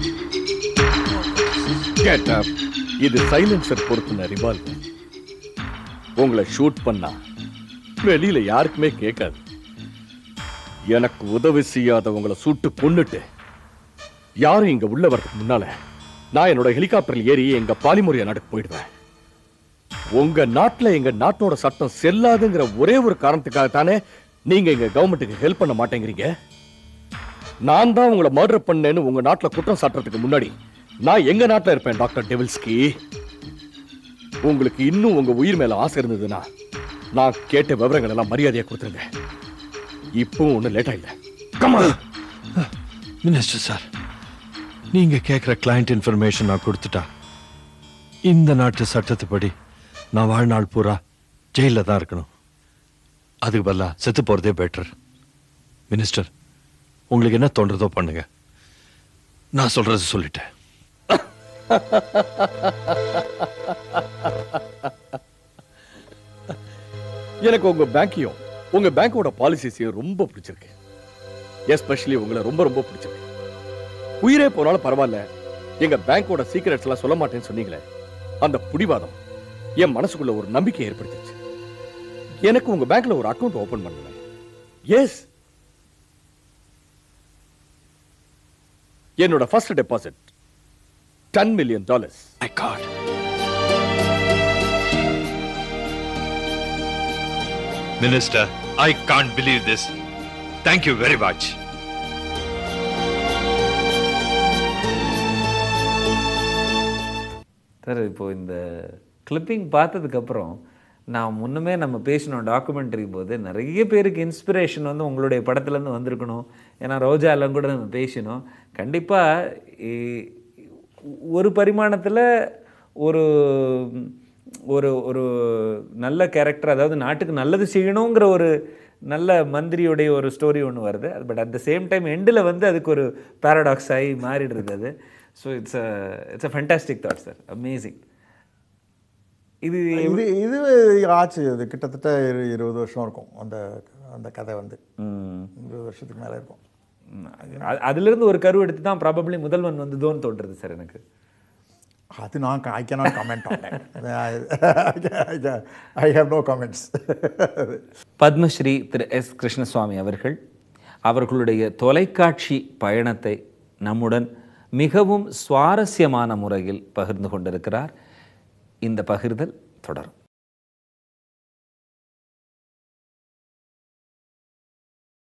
Get up. இது சைலன்சர் பொறுத்துன ரிவால்வர். உங்களை ஷூட் பண்ணா வெளியில யாருக்குமே கேட்காது. எனக்கு உதவி செய்யாத உங்களை சுட்டு கொன்னுட்டு யாரும் இங்க உள்ள வரதுக்கு முன்னால நான் என்னோட ஹெலிகாப்டரில் ஏறி எங்க பாலிமோரியா நாட்டுக்கு போயிடுவேன். உங்க நாட்டுல எங்க நாட்டோட சட்டம் செல்லாதுங்கிற ஒரே ஒரு காரணத்துக்காக தானே நீங்க எங்க கவர்மெண்ட்டுக்கு ஹெல்ப் பண்ண மாட்டேங்கிறீங்க. நான் தான் உங்களை மர்டர் பண்ணேன்னு உங்க நாட்டுல குற்றம் சாட்டுறதுக்கு முன்னாடி நான் எங்க நாட்டுல இருப்பேன். டாக்டர் டெவில்ஸ்கி, உங்களுக்கு இன்னும் உங்க உயிர் மேல ஆசை இருந்ததுன்னா நான் கேட்ட விவரங்கள் எல்லாம் மரியாதையா கொடுத்துருங்க. இப்பவும் ஒன்றும் லேட்டா இல்லை. மினிஸ்டர் சார், நீங்க கேட்கிற கிளையண்ட் இன்ஃபர்மேஷன் நான் கொடுத்துட்டா இந்த நாட்டு சட்டத்துப்படி நான் வாழ்நாள் பூரா ஜெயில தான் இருக்கணும். அதுக்கு பதிலா செத்து போறதே பெட்டர். மினிஸ்டர், உங்களுக்கு என்ன தோன்றதோ பண்ணுங்க. நான் சொல்றது சொல்லிட்டேன். எனக்கு உங்க பேங்கையும் உங்க பேங்கோட பாலிசிஸையும் ரொம்ப பிடிச்சிருக்கு. எஸ்பெஷலி உங்களை ரொம்ப ரொம்ப பிடிச்சிருக்கு. உயிரே போனாலும் பரவாயில்ல, எங்க பேங்கோட சீக்ரெட்ஸ் எல்லாம் சொல்ல மாட்டேன்னு சொன்னீங்களே, அந்த புடிவாதம் என் மனசுக்குள்ள ஒரு நம்பிக்கை ஏற்படுத்திச்சு. எனக்கு உங்க பேங்க்ல ஒரு அக்கவுண்ட் ஓபன் பண்ணல. எஸ், என்னோட first deposit $10 million. My God. Minister, I can't believe this. Thank you very much. Sir, இப்போ இந்த கிளிப்பிங் பார்த்ததுக்கப்புறம் நான் முன்னமே நம்ம பேசினோம் டாக்குமெண்ட்ரி போது நிறைய பேருக்கு இன்ஸ்பிரேஷன் வந்து உங்களுடைய படத்துலேருந்து வந்திருக்கணும். ஏன்னா ரோஜா எல்லாம் கூட நம்ம பேசினோம். கண்டிப்பாக ஒரு பரிமாணத்தில் ஒரு ஒரு ஒரு நல்ல கேரக்டர், அதாவது நாட்டுக்கு நல்லது செய்யணுங்கிற ஒரு நல்ல மந்திரியுடைய ஒரு ஸ்டோரி ஒன்று வருது. But at the same time எண்டில் வந்து அதுக்கு ஒரு பேரடாக்ஸ் ஆகி மாறிடுறது அது. So it's a fantastic thought sir, amazing. இது இது இது ஆச்சு, இது கிட்டத்தட்ட 20 வருஷம் இருக்கும் அந்த அந்த கதை வந்து 20 வருஷத்துக்கு மேலே இருக்கும். அதுலேருந்து ஒரு கரு எடுத்து தான் ப்ராபப்ளி முதல்வன் வந்ததோன்னு தோன்றுறது சார் எனக்கு. அது நான் I cannot comment on that. I have no comments. Padmashri Thiru S Krishnaswamy அவர்கள் அவர்களுடைய தொலைக்காட்சி பயணத்தை நம்முடன் மிகவும் சுவாரஸ்யமான முறையில் பகிர்ந்து கொண்டிருக்கிறார். இந்த பகிர்தல் தொடரும்.